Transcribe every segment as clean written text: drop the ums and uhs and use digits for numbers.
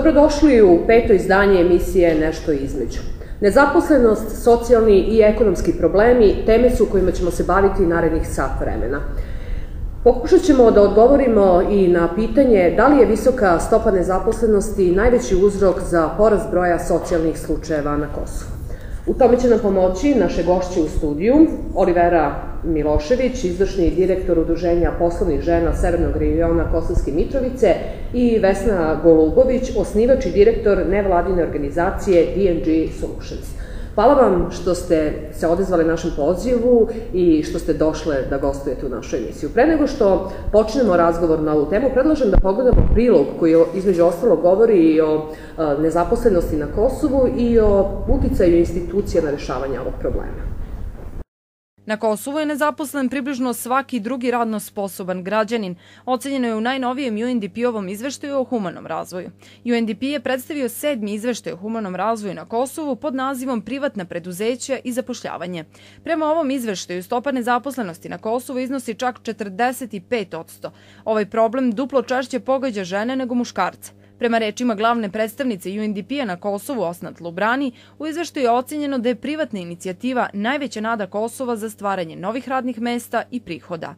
Dobrodošli u 5. izdanje emisije Nešto, između. Nezaposlenost, socijalni i ekonomski problemi teme su kojima ćemo se baviti narednih sat vremena. Pokušat ćemo da odgovorimo i na pitanje da li je visoka stopa nezaposlenosti najveći uzrok za porast broja socijalnih slučajeva na Kosovu. U tome će nam pomoći naše gošće u studiju, Olivera Milošević, izvršni direktor Udruženja poslovnih žena Severnog regiona Kosovske Mitrovice, i Vesna Golubović, osnivač i direktor nevladine organizacije DNG Solutions. Hvala vam što ste se odazvali našem pozivu i što ste došle da gostujete u našoj emisiju. Pre nego što počnemo razgovor na ovu temu, predlažem da pogledamo prilog koji između ostalog govori i o nezaposlenosti na Kosovu i o uticaju institucija na rešavanje ovog problema. Na Kosovu je nezaposlen približno svaki drugi radno sposoban građanin. Ocenjeno je u najnovijem UNDP-ovom izveštaju o humanom razvoju. UNDP je predstavio 7. izveštaj o humanom razvoju na Kosovu pod nazivom Privatna preduzeća i zapošljavanje. Prema ovom izveštaju stopa nezaposlenosti na Kosovu iznosi čak 45%. Ovaj problem duplo češće pogađa žene nego muškarce. Prema rečima glavne predstavnice UNDP-a na Kosovu, Osnat Lubrani, u izveštaju je ocenjeno da je privatna inicijativa najveća nada Kosova za stvaranje novih radnih mesta i prihoda.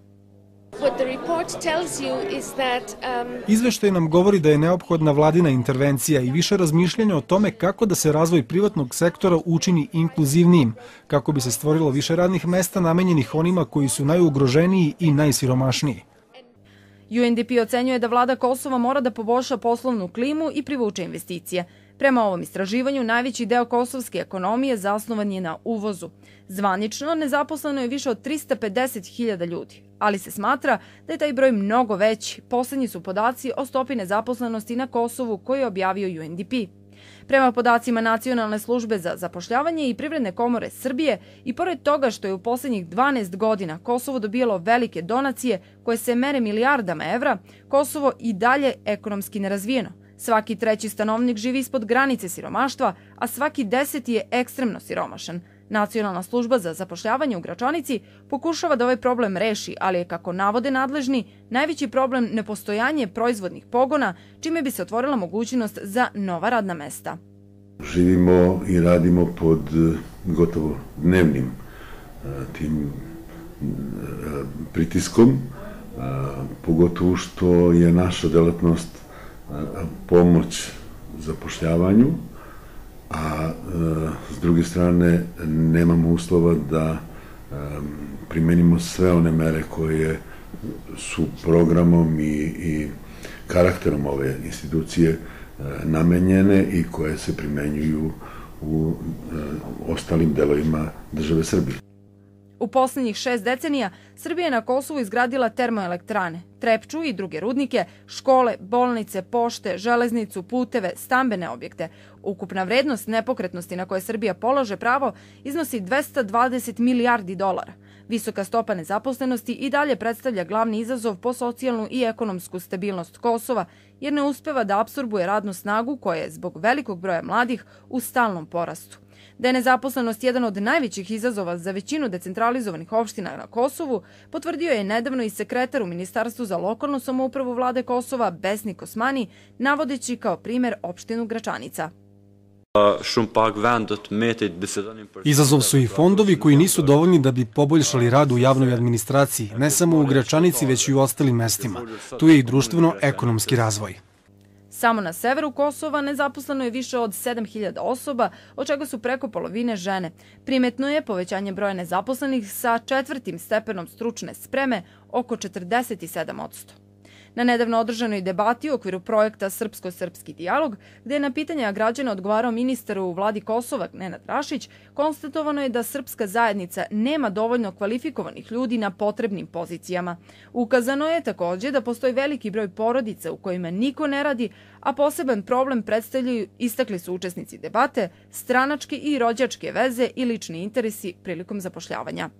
Izveštaj nam govori da je neophodna vladina intervencija i više razmišljanja o tome kako da se razvoj privatnog sektora učini inkluzivnijim, kako bi se stvorilo više radnih mesta namenjenih onima koji su najugroženiji i najsiromašniji. UNDP ocenjuje da vlada Kosova mora da poboljša poslovnu klimu i privuče investicije. Prema ovom istraživanju, najveći deo kosovske ekonomije zasnovan je na uvozu. Zvanično, nezaposleno je više od 350.000 ljudi, ali se smatra da je taj broj mnogo veći. Poslednji su podaci o stopi nezaposlenosti na Kosovu koje je objavio UNDP. Prema podacima Nacionalne službe za zapošljavanje i Privredne komore Srbije, i pored toga što je u poslednjih 12 godina Kosovo dobijalo velike donacije koje se mere milijardama evra, Kosovo i dalje ekonomski nerazvijeno. Svaki treći stanovnik živi ispod granice siromaštva, a svaki 10. je ekstremno siromašan. Nacionalna služba za zapošljavanje u Gračanici pokušava da ovaj problem reši, ali je, kako navode nadležni, najveći problem nepostojanje proizvodnih pogona, čime bi se otvorila mogućnost za nova radna mesta. Živimo i radimo pod gotovo dnevnim tim pritiskom, pogotovo što je naša delatnost pomoć zapošljavanju, a s druge strane nemamo uslova da primenimo sve one mere koje su programom i karakterom ove institucije namenjene i koje se primenjuju u ostalim delovima države Srbije. U poslednjih 6 decenija Srbija je na Kosovu izgradila termoelektrane, Trepču i druge rudnike, škole, bolnice, pošte, železnicu, puteve, stambene objekte. Ukupna vrednost nepokretnosti na koje Srbija polaže pravo iznosi 220 milijardi dolara. Visoka stopa nezaposlenosti i dalje predstavlja glavni izazov po socijalnu i ekonomsku stabilnost Kosova, jer ne uspeva da apsorbuje radnu snagu koja je zbog velikog broja mladih u stalnom porastu. Da je nezaposlenost jedan od najvećih izazova za većinu decentralizovanih opština na Kosovu, potvrdio je nedavno i sekretar u Ministarstvu za lokalnu samoupravu vlade Kosova, Besnik Osmani, navodeći kao primer opštinu Gračanica. Izazov su i fondovi koji nisu dovoljni da bi poboljšali rad u javnoj administraciji, ne samo u Gračanici, već i u ostalim mestima. Tu je i društveno-ekonomski razvoj. Samo na severu Kosova nezaposleno je više od 7.000 osoba, od čega su preko polovine žene. Primetno je povećanje broja nezaposlenih sa 4. stepenom stručne spreme oko 47%. Na nedavno održanoj debati u okviru projekta Srpsko-srpski dijalog, gde je na pitanja građana odgovarao ministar u vladi Kosova Nenad Rašić, konstatovano je da srpska zajednica nema dovoljno kvalifikovanih ljudi na potrebnim pozicijama. Ukazano je takođe da postoji veliki broj porodica u kojima niko ne radi, a poseban problem predstavljaju, istakli su učesnici debate, stranačke i rođačke veze i lični interesi prilikom zapošljavanja.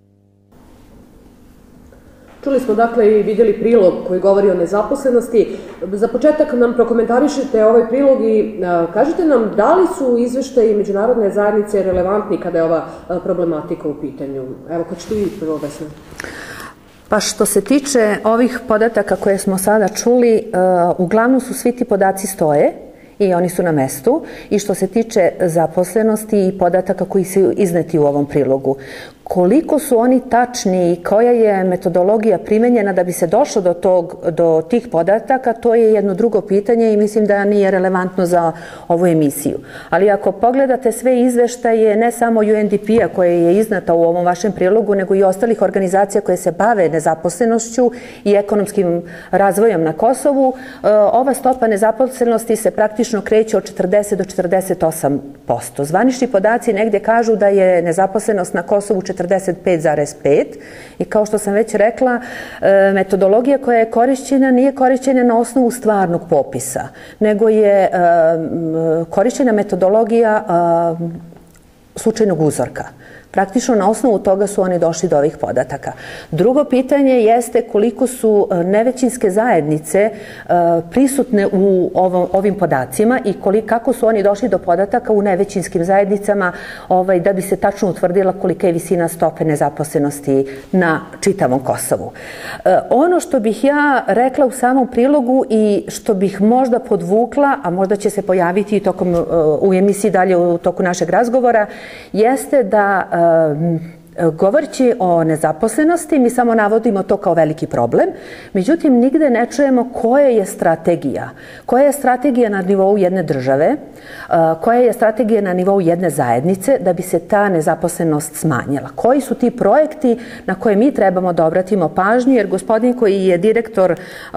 Čuli smo dakle i vidjeli prilog koji govori o nezaposlenosti. Za početak nam prokomentarišete ovaj prilog i kažete nam da li su izveštaji međunarodne zajednice relevantni kada je ova problematika u pitanju. Evo, hoćete vi prvo, Vesna? Pa što se tiče ovih podataka koje smo sada čuli, uglavnom su svi ti podaci stoje i oni su na mestu. I što se tiče zaposlenosti i podataka koji su izneti u ovom prilogu, koliko su oni tačni i koja je metodologija primenjena da bi se došlo do tih podataka, to je jedno drugo pitanje i mislim da nije relevantno za ovu emisiju. Ali ako pogledate sve izveštaje, ne samo UNDP-a koje je iznata u ovom vašem prilogu, nego i ostalih organizacija koje se bave nezaposlenošću i ekonomskim razvojem na Kosovu, ova stopa nezaposlenosti se praktično kreće od 40 do 48%. Zvanični podaci negdje kažu da je nezaposlenost na Kosovu 45,5 i kao što sam već rekla, metodologija koja je korišćena nije korišćena na osnovu stvarnog popisa, nego je korišćena metodologija slučajnog uzorka. Praktično na osnovu toga su oni došli do ovih podataka. Drugo pitanje jeste koliko su nevećinske zajednice prisutne u ovim podacima i kako su oni došli do podataka u nevećinskim zajednicama da bi se tačno utvrdila kolika je visina stope nezaposlenosti na čitavom Kosovu. Ono što bih ja rekla u samom prilogu i što bih možda podvukla, a možda će se pojaviti i u emisiji dalje u toku našeg razgovora, jeste da govoreći o nezaposlenosti, mi samo navodimo to kao veliki problem, međutim nigde ne čujemo koja je strategija. Koja je strategija na nivou jedne države, koja je strategija na nivou jedne zajednice da bi se ta nezaposlenost smanjila. Koji su ti projekti na koje mi trebamo da obratimo pažnju, jer gospodin koji je direktor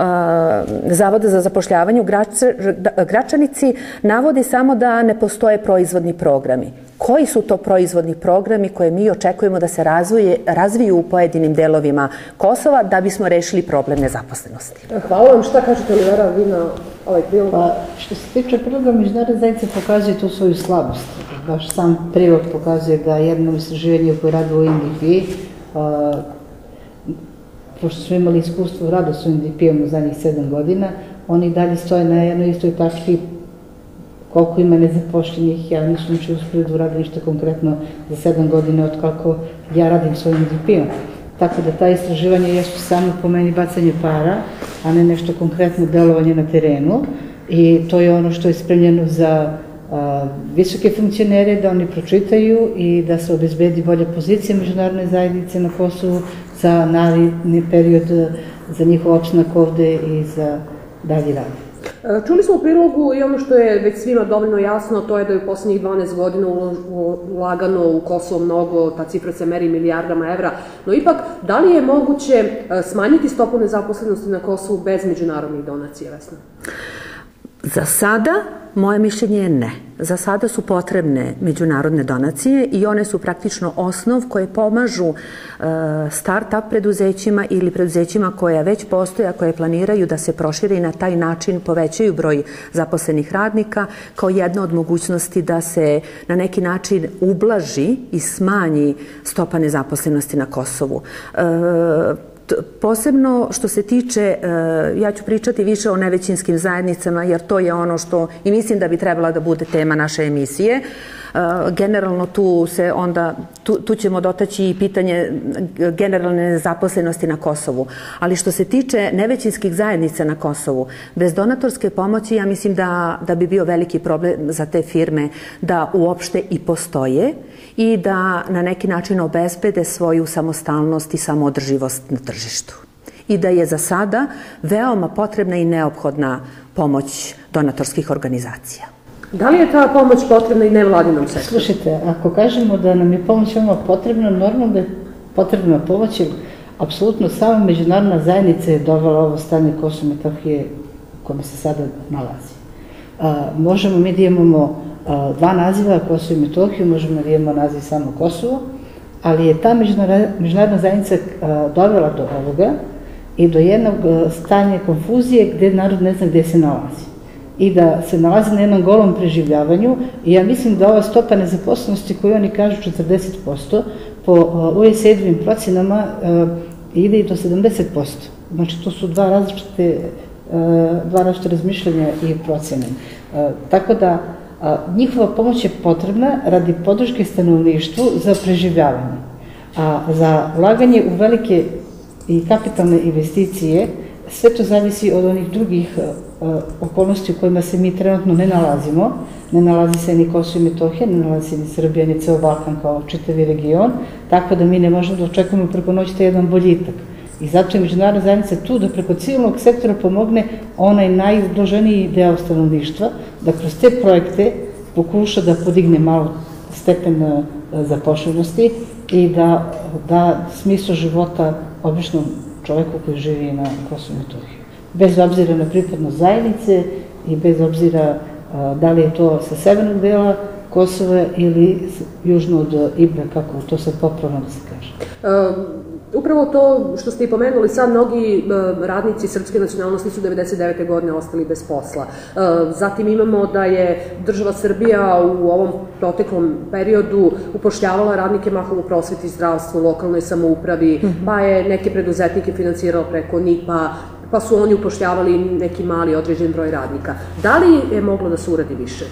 Zavoda za zapošljavanje u Gračanici navodi samo da ne postoje proizvodni programi. Koji su to proizvodni programi koje mi očekujemo da se razviju u pojedinim delovima Kosova da bismo rešili problem nezaposlenosti? Hvala vam. Šta kažete, Olivera, vi na ovaj prilog? Pa, što se tiče priloga, međunarodna zajednica pokazuje tu svoju slabost. Baš sam prilog pokazuje da jedno istraživanje koje radi u UNDP, pošto smo imali iskustvo u radu s UNDP-om u zadnjih 7 godina, oni dalje stoje na jednoj istoj tački koliko ima nezapošljenih. Ja nisam uspjela da uradim ništa konkretno za 7 godina od kako ja radim s UNDP-om. Tako da ta istraživanja jesu samo po meni bacanje para, a ne nešto konkretno delovanje na terenu. I to je ono što je spremljeno za visoke funkcionere, da oni pročitaju i da se obezbedi bolja pozicija međunarodne zajednice na Kosovu za naredni period, za njihov opstanak ovde i za dalji rad. Čuli smo u prilogu i ono što je već svima dovoljno jasno, to je da je u poslednjih 12 godina ulagano u Kosovo mnogo, ta cifra se meri milijardama evra, no ipak, da li je moguće smanjiti stopu nezaposlenosti na Kosovu bez međunarodnih donacija, Vesna? Za sada, moje mišljenje je ne. Za sada su potrebne međunarodne donacije i one su praktično osnov koje pomažu start-up preduzećima ili preduzećima koja već postoje, a koje planiraju da se prošire i na taj način povećaju broj zaposlenih radnika kao jedna od mogućnosti da se na neki način ublaži i smanji stopa nezaposlenosti na Kosovu. Posebno što se tiče, ja ću pričati više o nevećinskim zajednicama jer to je ono što i mislim da bi trebala da bude tema naše emisije. Generalno tu ćemo dotaći i pitanje generalne nezaposlenosti na Kosovu. Ali što se tiče nevećinskih zajednica na Kosovu, bez donatorske pomoći ja mislim da bi bio veliki problem za te firme da uopšte i postoje i da na neki način obezbede svoju samostalnost i samoodrživost na tržištu. I da je za sada veoma potrebna i neophodna pomoć donatorskih organizacija. Da li je ta pomoć potrebna i nevladinom sektoru? Slušajte, ako kažemo da nam je pomoć veoma potrebna, normalno da je potrebna pomoć, jer apsolutno sama međunarodna zajednica je dovela ovo stanje Kosova i Metohije u kome se sada nalazi. Možemo mi da imamo dva naziva, Kosovo i Metohiju, možemo da imamo naziv samo Kosovo, ali je ta međunarodna zajednica dovela do ovoga i do jednog stanja konfuzije gde narod ne zna gde se nalazi. I da se nalazi na jednom golom preživljavanju i ja mislim da ova stopa nezaposlenosti koju oni kažu 40%, po OECD-ovim procenama ide i do 70%. Znači to su dva različite razmišljanja i procene. Tako da njihova pomoć je potrebna radi podrške stanovništvu za preživljavanje. A za ulaganje u velike i kapitalne investicije sve to zavisi od onih drugih okolnosti u kojima se mi trenutno ne nalazimo. Ne nalazi se ni Kosovo i Metohija, ne nalazi se ni Srbija, ni ceo Balkan kao čitavi region, tako da mi ne možemo da očekujemo preko noći taj jedan boljitak. I zato je međunarodna zajednica tu da preko civilnog sektora pomogne onaj najugroženiji deo stanovništva, da kroz te projekte pokuša da podigne malo stepen zapošljenosti i da da smisao života običnom čoveku koji živi na Kosovu i Metohiji. Bez obzira na pripadnost zajednice i bez obzira da li je to sa severnog dela Kosova ili južno od Ibra, kako to sad popravno da se kaže. Upravo to što ste i pomenuli, sad mnogi radnici srpske nacionalnosti su 99. godine ostali bez posla. Zatim imamo da je država Srbija u ovom proteklom periodu upošljavala radnike mahom u prosveti, zdravstvu, lokalnoj samoupravi, pa je neke preduzetnike finansirao preko NIP-a, pa su oni upošljavali neki mali određen broj radnika. Da li je moglo da se uradi više?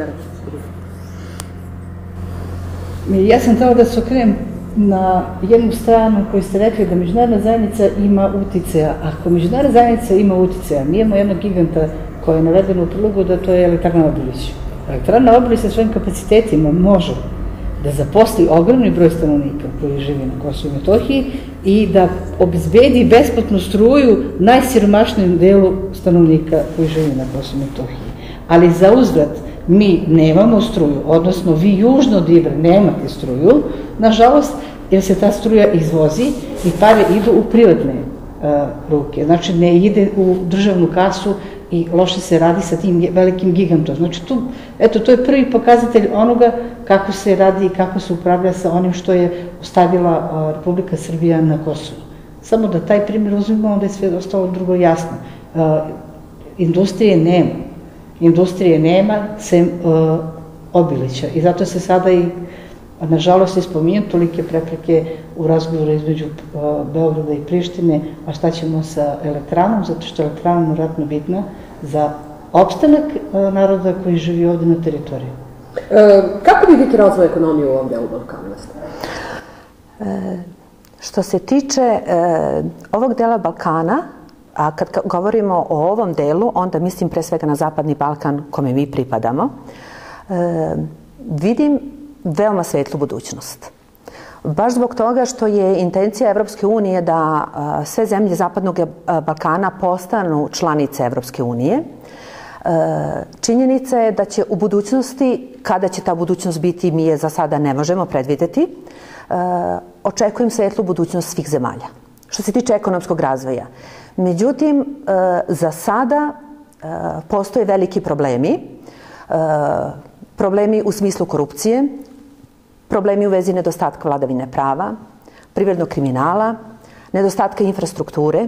Ja sam htela da se okrenem na jednu stranu koju ste rekli da međunarodna zajednica ima uticaja. Ako međunarodna zajednica ima uticaja, mi imamo jednog giganta koji je navedeno u prilogu da to je elektrana Obilić. Elektrana Obilić sa svojim kapacitetima može da zaposli ogromni broj stanovnika koji živi na Kosovu i Metohiji i da obezbedi besplatnu struju najsiromašnijem delu stanovnika koji živi na Kosovu i Metohiji. Ali za uzvrat mi nemamo struju, odnosno vi južno od Ibra nemate struju, nažalost, jer se ta struja izvozi i pare idu u privatne ruke. Znači, ne ide u državnu kasu i loše se radi sa tim velikim gigantom. Znači, to je prvi pokazatelj onoga kako se radi i kako se upravlja sa onim što je ostavila Republika Srbija na Kosovu. Samo da taj primjer uzmemo, onda je sve ostalo drugo jasno. Industrije nema, sem Obilića. I zato se sada i, nažalost, ispominju tolike prepreke u razgovoru između Beograda i Prištine, a šta ćemo sa elektranom, zato što je elektrana vjerojatno bitna za opstanak naroda koji živi ovde na teritoriji. Kako vidite razvoj ekonomije u ovom delu Balkana? Što se tiče ovog dela Balkana, a kad govorimo o ovom delu, onda mislim pre svega na Zapadni Balkan kome mi pripadamo, vidim veoma svetlu budućnost. Baš zbog toga što je intencija Evropske unije da sve zemlje Zapadnog Balkana postanu članice Evropske unije. Činjenica je da će u budućnosti, kada će ta budućnost biti, mi je za sada ne možemo predvideti, očekujem svetlu budućnost svih zemalja. Što se tiče ekonomskog razvoja. Međutim, za sada postoje veliki problemi. Problemi u smislu korupcije, problemi u vezi nedostatka vladavine prava, privrednog kriminala, nedostatka infrastrukture.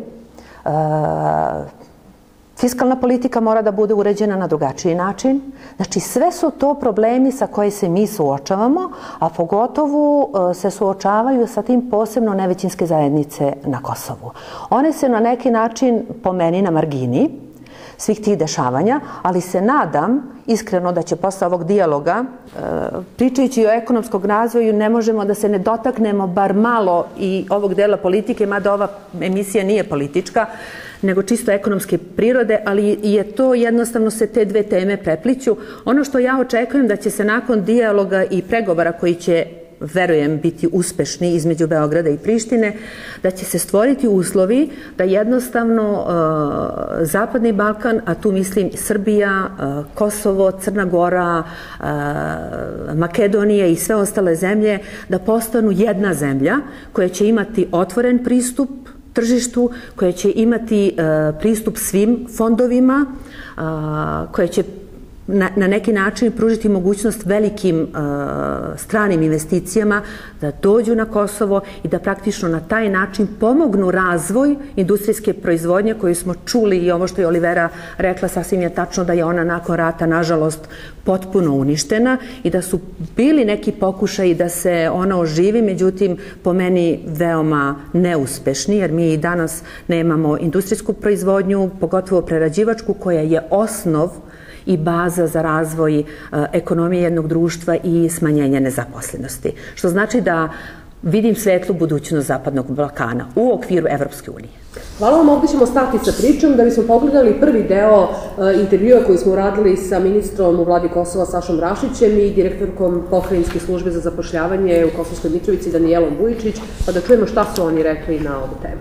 Fiskalna politika mora da bude uređena na drugačiji način. Znači, sve su to problemi sa koje se mi suočavamo, a pogotovo se suočavaju sa tim posebno nevećinske zajednice na Kosovu. One se na neki način, po meni, na margini svih tih dešavanja, ali se nadam iskreno da će posle ovog dijaloga, pričajući o ekonomskom razvoju, ne možemo da se ne dotaknemo bar malo i ovog dela politike, mada ova emisija nije politička, nego čisto ekonomske prirode, ali je to jednostavno se te dve teme prepliću. Ono što ja očekujem da će se nakon dijaloga i pregovora koji će, verujem, biti uspešni između Beograda i Prištine, da će se stvoriti uslovi da jednostavno Zapadni Balkan, a tu mislim Srbija, Kosovo, Crna Gora, Makedonija i sve ostale zemlje, da postanu jedna zemlja koja će imati otvoren pristup tržištu, koja će imati pristup svim fondovima, koja će na neki način pružiti mogućnost velikim stranim investicijama da dođu na Kosovo i da praktično na taj način pomognu razvoj industrijske proizvodnje koju smo čuli i ovo što je Olivera rekla, sasvim je tačno da je ona nakon rata, nažalost, potpuno uništena i da su bili neki pokušaji da se ona oživi, međutim, po meni veoma neuspešni, jer mi i danas nemamo industrijsku proizvodnju, pogotovo prerađivačku, koja je osnov i baza za razvoj ekonomije jednog društva i smanjenje nezaposlenosti. Što znači da vidim svetlu budućnost Zapadnog Balkana u okviru Evropske unije. Hvala vam, ovdje ćemo stati sa pričom da bismo pogledali prvi deo intervjua koji smo uradili sa ministrom u vladi Kosova Sašom Rašićem i direktorkom Pokrajinske službe za zapošljavanje u Kosovskoj Mitrovici Danijelom Vujičić, pa da čujemo šta su oni rekli na ovu temu.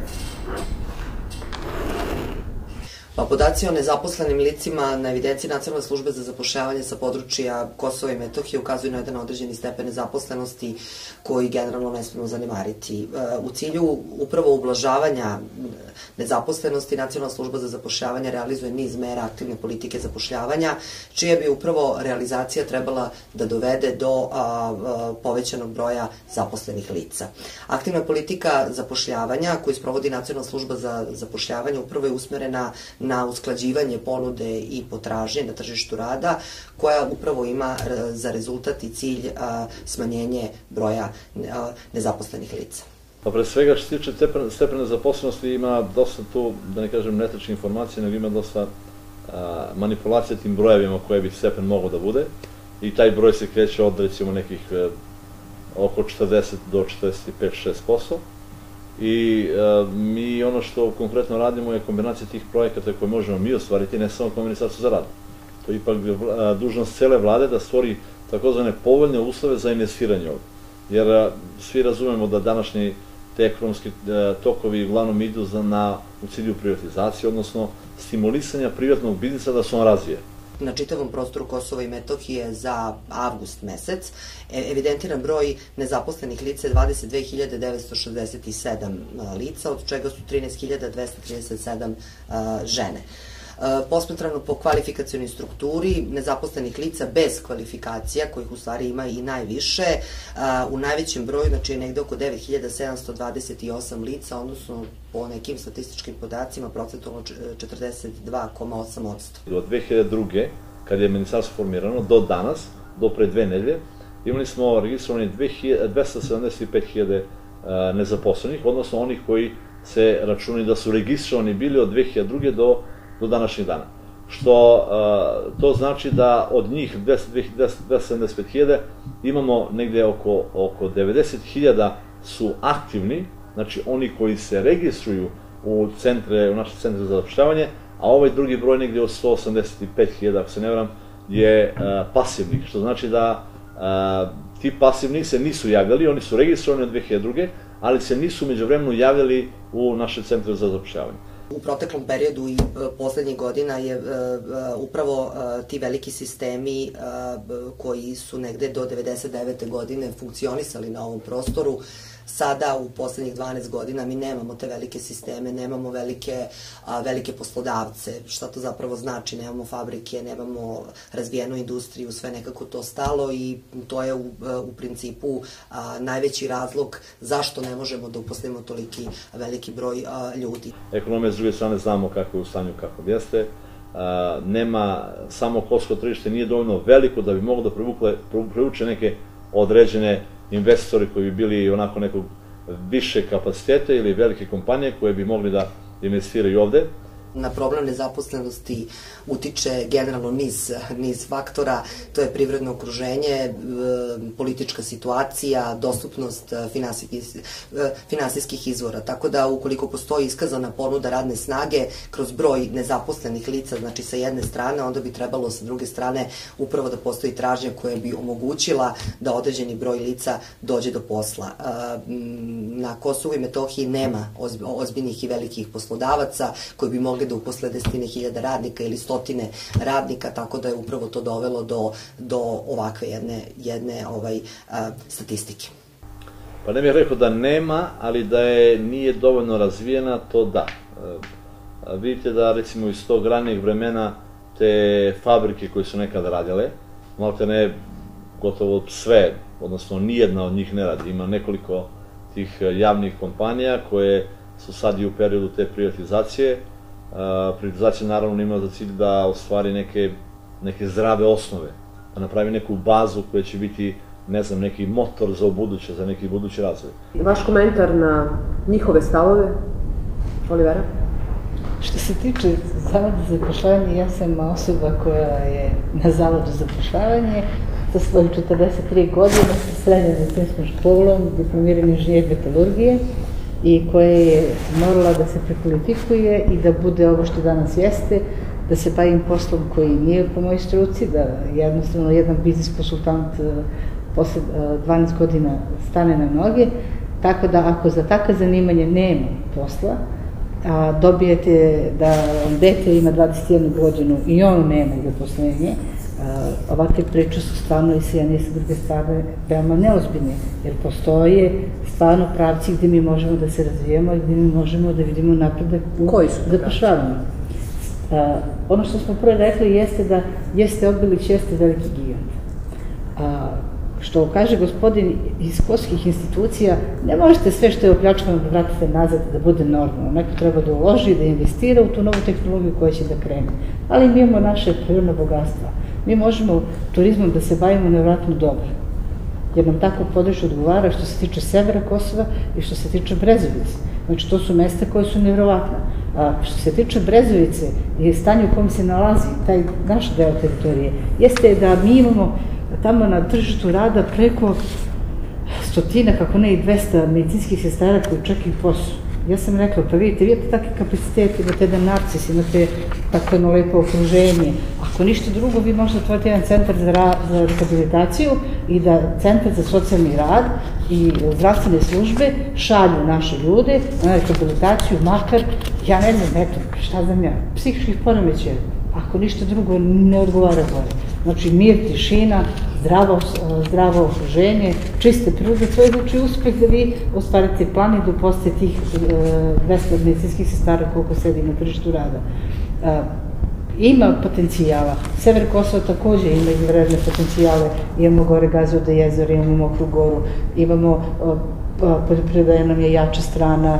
Pa podaci o nezaposlenim licima na evidenciji Nacionalne službe za zapošljavanje sa područja Kosova i Metohije ukazuju na jedan određeni stepen nezaposlenosti koji generalno ne smemo zanemariti. U cilju upravo ublažavanja nezaposlenosti Nacionalna služba za zapošljavanje realizuje niz mera aktivne politike zapošljavanja, čija bi upravo realizacija trebala da dovede do povećanog broja zaposlenih lica. Aktivna politika zapošljavanja koju sprovodi Nacionalna služba za zapošljavanje upravo je usmerena na usklađivanje ponude i potražnje na tržištu rada, koja upravo ima za rezultat i cilj smanjenje broja nezaposlenih lica. Pa pre svega što se tiče stepena zaposlenosti ima dosta tu, da ne kažem netačne informacije, nego ima dosta manipulacija tim brojevima koje bi stepen mogao da bude i taj broj se kreće od recimo nekih oko 40 do 45-6%. I mi ono što konkretno radimo je kombinacija tih projekata koje možemo mi ostvariti, ne samo kao Ministarstvo za rad. To je ipak dužnost cele vlade da stvori takozvane povoljne uslove za investiranje ovdje. Jer svi razumemo da današnji te ekonomski tokovi uglavnom idu u cilju privatizacije, odnosno stimulisanja privatnog biznisa da se on razvije. Na čitavom prostoru Kosova i Metohije za avgust mesec evidentiran broj nezaposlenih lica je 22.967 lica, od čega su 13.237 žene. Posmatrano po kvalifikacionoj strukturi nezaposlenih lica bez kvalifikacija, kojih u stvari ima i najviše, u najvećem broju, znači negde oko 9.728 lica, odnosno po nekim statističkim podacima procentualno 42,8%. Od 2002. kad je ministarstvo formirano do danas, do pre 2 nedelje, imali smo registrovani 275.000 nezaposlenih, odnosno onih koji se računaju da su registrovani bili od 2002. do današnjeg dana. Što to znači da od njih 275.000 imamo negde oko 90.000 su aktivni, znači oni koji se registruju u naše centre za zapošljavanje, a ovaj drugi broj negde od 185.000, ako se ne varam, je pasivnih, što znači da ti pasivni se nisu javljali, oni su registrovani od 2002. ali se nisu međuvremeno javljali u naše centre za zapošljavanje. U proteklom periodu i poslednjih godina je upravo ti veliki sistemi koji su negde do 1999. godine funkcionisali na ovom prostoru. Sada u poslednjih 12 godina mi nemamo te velike sisteme, nemamo velike poslodavce. Šta to zapravo znači? Nemamo fabrike, nemamo razvijenu industriju, sve nekako to stalo i to je u principu najveći razlog zašto ne možemo da uposlimo toliki veliki broj ljudi. Ekonomija s druge strane znamo kako je u stanju, kako jeste. Nema, samo kosovo tržište nije dovoljno veliko da bi moglo da privuče neke određene investitori koji bi bili onako nekog više kapaciteta ili velike kompanije koje bi mogli da investiraju ovde. Na problem nezaposlenosti utiče generalno niz faktora, to je privredno okruženje, politička situacija, dostupnost finansijskih izvora. Tako da ukoliko postoji iskazana ponuda radne snage kroz broj nezaposlenih lica, znači sa jedne strane, onda bi trebalo sa druge strane upravo da postoji tražnja koja bi omogućila da određeni broj lica dođe do posla. Na Kosovu i Metohiji nema ozbiljnih i velikih poslodavaca koji bi mogli da uposle 10.000 radnika ili 100 radnika, tako da je upravo to dovelo do ovakve jedne statistike. Pa ne bih rekao da nema, ali da nije dovoljno razvijena, to da. Vidite da recimo iz tog ranijeg vremena te fabrike koje su nekada radile, malte ne gotovo sve, odnosno nijedna od njih ne radi. Ima nekoliko tih javnih kompanija koje su sad i u periodu te privatizacije. Privatizacija naravno ima za cilj da ostvari neke zdrave osnove, da napravi neku bazu koja će biti, ne znam, neki motor za ubuduće, za neki budući razvoj. Vaš komentar na njihove stavove, Olivera? Što se tiče Zavoda za zapošljavanje, ja sam osoba koja je na Zavodu za zapošljavanje sa svojih 43 godine, sa srednjom medicinskom školom, diplomirani inženjer metalurgije i koja je morala da se prekvalifikuje i da bude ovo što danas jeste, da se bavim poslom koji nije po mojoj struci, da jednostavno jedan biznis konsultant posle 12 godina stane na noge, tako da ako za takve zanimanje nema posla, a dobijete da dete ima 21 godinu i on nema zaposlenje, ovakve priče su stvarno i sa jedne i sa druge strane veoma neozbiljne, jer postoje stvarno pravci gde mi možemo da se razvijemo i gde mi možemo da vidimo napredak u zapošljavanju. Ono što smo prvo rekli jeste da Jeste Obilić jeste veliki gigant. Što kaže gospodin iz kosovskih institucija, ne možete sve što je opljačkano da vratite nazad, da bude normalno. Neko treba da uloži, da investira u tu novu tehnologiju koja će da krene. Ali mi imamo naše prirodne bogatstva. Mi možemo turizmom da se bavimo nevratno dobro. Jer nam tako područje odgovara što se tiče severa Kosova i što se tiče Brezovice. Znači, to su mesta koje su nevrovatna. Što se tiče Brezovice i stanje u kom se nalazi taj naš deo teritorije, jeste da mi imamo tamo na tržištu rada preko 100, kako ne i 200 medicinskih sestara koji čekaju posao. Ja sam rekla, pa vidite, vi imate takve kapacitete, imate jedan narcis, imate tako jedno lepo okruženje. Ako ništa drugo, vi možete otvoriti jedan centar za rehabilitaciju i da centar za socijalni rad i zdravstvene službe šalju naše ljude na rehabilitaciju, makar, ja ne znam, eto, šta znam ja, psihičkih poremećaja, ako ništa drugo ne odgovara gore. Znači, mir, tišina, zdravo okruženje, čiste prirode, to je znači uspeh da vi ostvarite plan i da postoje tih 200 medicinskih sestara koliko sedi na tržištu rada. Ima potencijala. Sever Kosova takođe ima izvanredne potencijale. Imamo gore Gazoda jezero, imamo Mokru goru, imamo poljoprivreda nam je jača strana,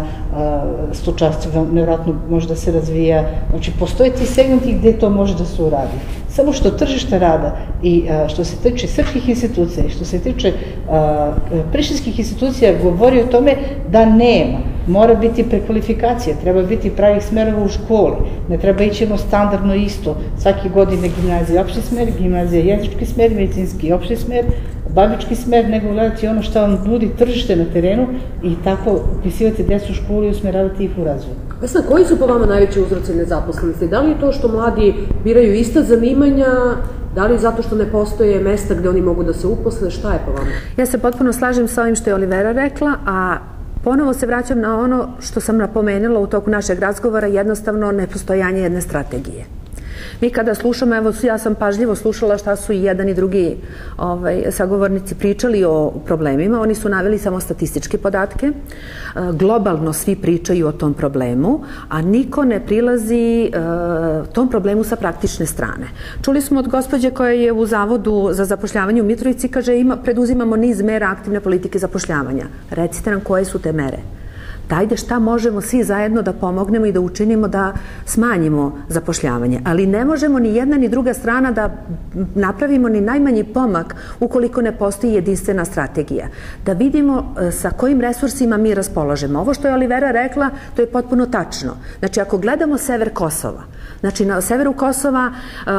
stočarstvo nevratno može da se razvija. Znači, postoje ti segmenti gde to može da se uradi. Samo što tržište rada i što se tiče srpskih institucija i što se tiče prištinskih institucija govori o tome da nema. Mora biti prekvalifikacija, treba biti pravih smerova u školi, ne treba ići jedno standardno isto. Svake godine gimnazija opšti smer, gimnazija jezički smer, medicinski opšti smer, babički smer, nego gledati ono što vam nudi tržište na terenu i tako upisivati decu u školu i usmeravati ih u razvoj. Vesna, koji su po vama najveći uzroci nezaposlenosti? Da li je to što mladi biraju ista zanimanja, da li zato što ne postoje mesta gde oni mogu da se uposle, šta je po vama? Ja se potpuno slažem sa ovim što je Olivera rekla, a ponovo se vraćam na ono što sam napomenula u toku našeg razgovora, jednostavno nepostojanje jedne strategije. Mi kada slušamo, evo ja sam pažljivo slušala šta su i jedan i drugi sagovornici pričali o problemima, oni su naveli samo statističke podatke, globalno svi pričaju o tom problemu, a niko ne prilazi tom problemu sa praktične strane. Čuli smo od gospođe koja je u Zavodu za zapošljavanje u Mitrovici, kaže preduzimamo niz mera aktivne politike zapošljavanja. Recite nam koje su te mere. Dajde šta možemo svi zajedno da pomognemo i da učinimo da smanjimo zapošljavanje. Ali ne možemo ni jedna ni druga strana da napravimo ni najmanji pomak ukoliko ne postoji jedinstvena strategija. Da vidimo sa kojim resursima mi raspolažemo. Ovo što je Olivera rekla, to je potpuno tačno. Znači, ako gledamo sever Kosova, znači na severu Kosova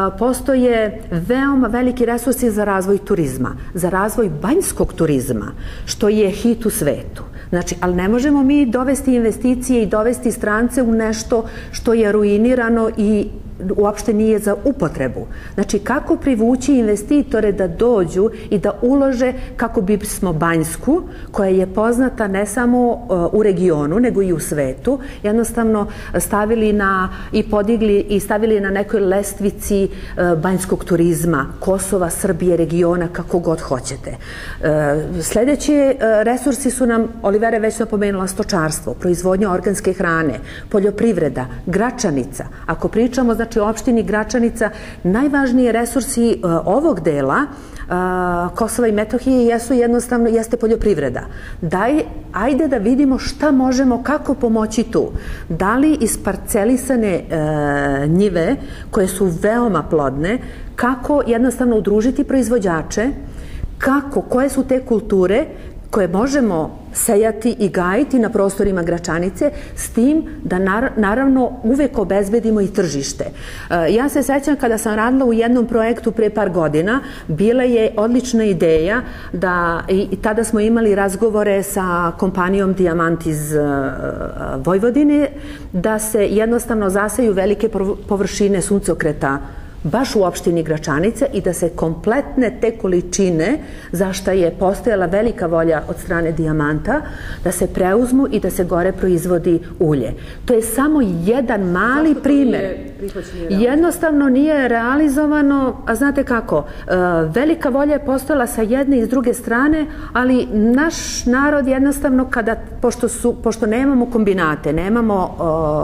postoje veoma veliki resursi za razvoj turizma, za razvoj banjskog turizma, što je hit u svetu. Znači, ali ne možemo mi dovesti investicije i dovesti strance u nešto što je ruinirano i uopšte nije za upotrebu. Znači, kako privući investitore da dođu i da ulože kako bismo Banjsku, koja je poznata ne samo u regionu, nego i u svetu, jednostavno stavili i podigli i stavili na nekoj lestvici banjskog turizma, Kosova, Srbije, regiona, kako god hoćete. Sledeći resursi su nam, Olivera je već napomenula, stočarstvo, proizvodnja organske hrane, poljoprivreda, Gračanica. Ako pričamo, znači, u opštini Gračanica, najvažniji resursi ovog dela Kosova i Metohije jeste poljoprivreda. Ajde da vidimo šta možemo, kako pomoći tu. Da li isparcelisane njive, koje su veoma plodne, kako jednostavno udružiti proizvođače, koje su te kulture, koje možemo sejati i gajiti na prostorima Gračanice, s tim da naravno uvek obezbedimo i tržište. Ja se sećam kada sam radila u jednom projektu pre par godina, bila je odlična ideja da, i tada smo imali razgovore sa kompanijom Dijamant iz Vojvodine, da se jednostavno zaseju velike površine suncokreta baš u opštini Gračanica i da se kompletne te količine, za šta je postojala velika volja od strane Dijamanta, da se preuzmu i da se gore proizvodi ulje. To je samo jedan mali primer. Jednostavno nije realizovano, a znate kako, velika volja je postojala sa jedne i s druge strane, ali naš narod jednostavno, pošto nemamo kombinate, nemamo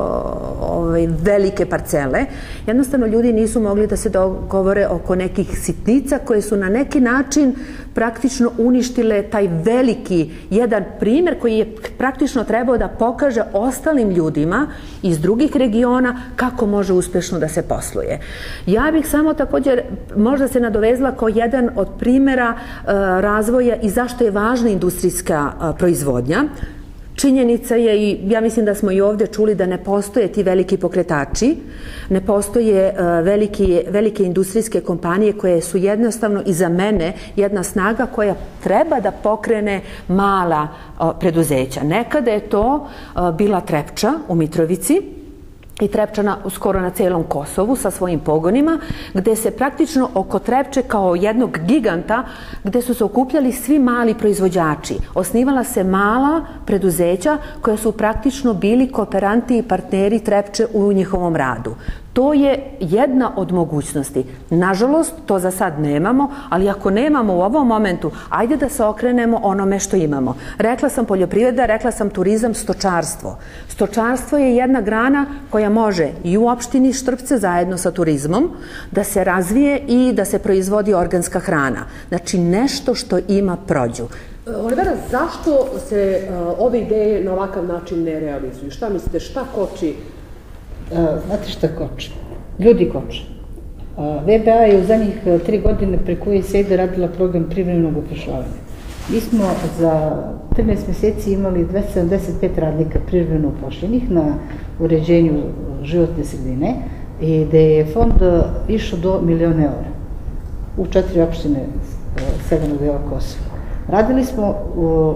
velike parcele, jednostavno ljudi nisu mogli da se dogovore oko nekih sitnica koje su na neki način praktično uništile taj veliki jedan primer koji je praktično trebao da pokaže ostalim ljudima iz drugih regiona kako može uspešno da se posluje. Ja bih samo također možda se nadovezla kao jedan od primera razvoja i zašto je važna industrijska proizvodnja. Činjenica je, i ja mislim da smo i ovdje čuli, da ne postoje ti veliki pokretači, ne postoje velike industrijske kompanije koje su jednostavno i za mene jedna snaga koja treba da pokrene mala preduzeća. Nekada je to bila Trepča u Mitrovici, i Trepča skoro na celom Kosovu sa svojim pogonima, gde se praktično oko Trepče kao jednog giganta, gde su se okupljali svi mali proizvođači. Osnivala se mala preduzeća koja su praktično bili kooperanti i partneri Trepče u njihovom radu. To je jedna od mogućnosti. Nažalost, to za sad nemamo, ali ako nemamo u ovom momentu, ajde da se okrenemo onome što imamo. Rekla sam poljoprivreda, rekla sam turizam, stočarstvo. Stočarstvo je jedna grana koja može i u opštini Štrpce zajedno sa turizmom da se razvije i da se proizvodi organska hrana. Znači nešto što ima prođu. Olivera, zašto se ove ideje na ovakav način ne realizuju? Šta mislite, šta koči? Znate šta koči? Ljudi koče. VBA je u zadnjih 3 godine preko ECMI radila program privremenog upošljavanja. Mi smo za 13 meseci imali 275 radnika privremeno upošljenih na uređenju životne sredine i gde je fond išao do 1.000.000 € u 4 opštine severnog dela Kosova. Radili smo u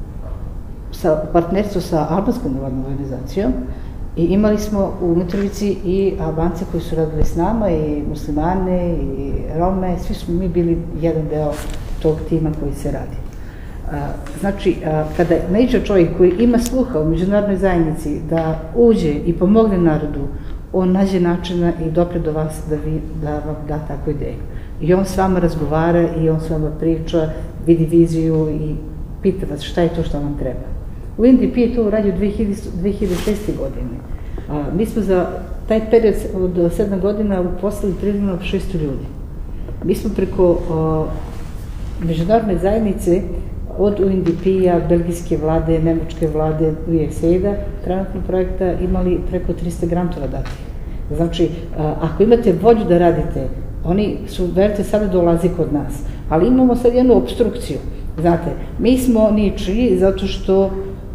partnerstvu sa albanskom nevladnom organizacijom i imali smo u Mitrovici i Albance koji su radili s nama, i muslimane, i Rome, svi smo mi bili jedan deo tog tima koji se radi. Znači, kada naiđe čovjek koji ima sluha u međunarodnoj zajednici da uđe i pomogne narodu, on nađe načina i dopre do vas da vam da takvu ideju. I on s vama razgovara i on s vama priča, vidi viziju i pita vas šta je to što vam treba. UNDP je to uradio 2006. godine. Mi smo za taj period od 7 godina uposlali privremeno 600 ljudi. Mi smo preko međunarodne zajednice od UNDP-a, belgijske vlade, nemačke vlade, USAID-a, trenutno projekta imali preko 300 grantova dati. Znači, ako imate volju da radite, oni su, verite, sada dolazi kod nas, ali imamo sad jednu obstrukciju. Znate, mi smo ničiji zato što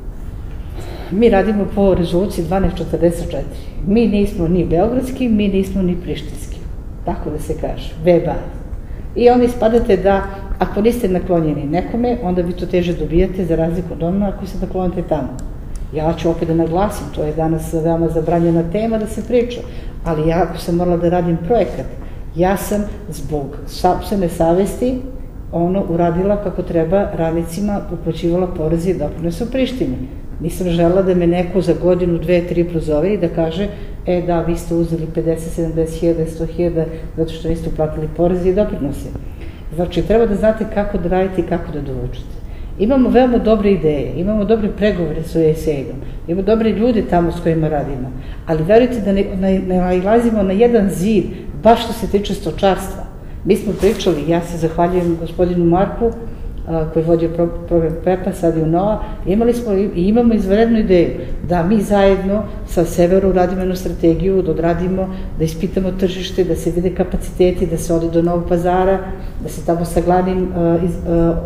mi radimo po rezoluciji 1244. Mi nismo ni beogradski, mi nismo ni prištinski. Tako da se kaže, VBA. I onda ispadate da ako niste naklonjeni nekome, onda vi to teže dobijate za razliku od onoga ako se naklonite tamo. Ja ću opet da naglasim, to je danas veoma zabranjena tema da se priča, ali ja ako sam morala da radim projekat, ja sam zbog sopstvene savesti uradila kako treba radnicima, uplaćivala poreze i doprinose u Prištini. Nisam želela da me neko za godinu, 2, 3 prozove i da kaže, da, vi ste uzeli 50, 70 hiljada, 100 hiljada, zato što niste uplatili poreze i doprinose. Znači, treba da znate kako da radite i kako da dovučete. Imamo veoma dobre ideje, imamo dobre pregovore sa USAID-om, imamo dobre ljude tamo s kojima radimo, ali verujte da ne nalazimo na jedan zid, baš što se tiče stočarstva. Mi smo pričali, ja se zahvaljujem gospodinu Marku, koji vodio program PEP-a, sad i u NOA, imali smo i imamo izvanrednu ideju da mi zajedno sa severu radimo jednu strategiju, da odradimo, da ispitamo tržište, da se vide kapaciteti, da se ode do Novog Pazara, da se tamo sa glavnim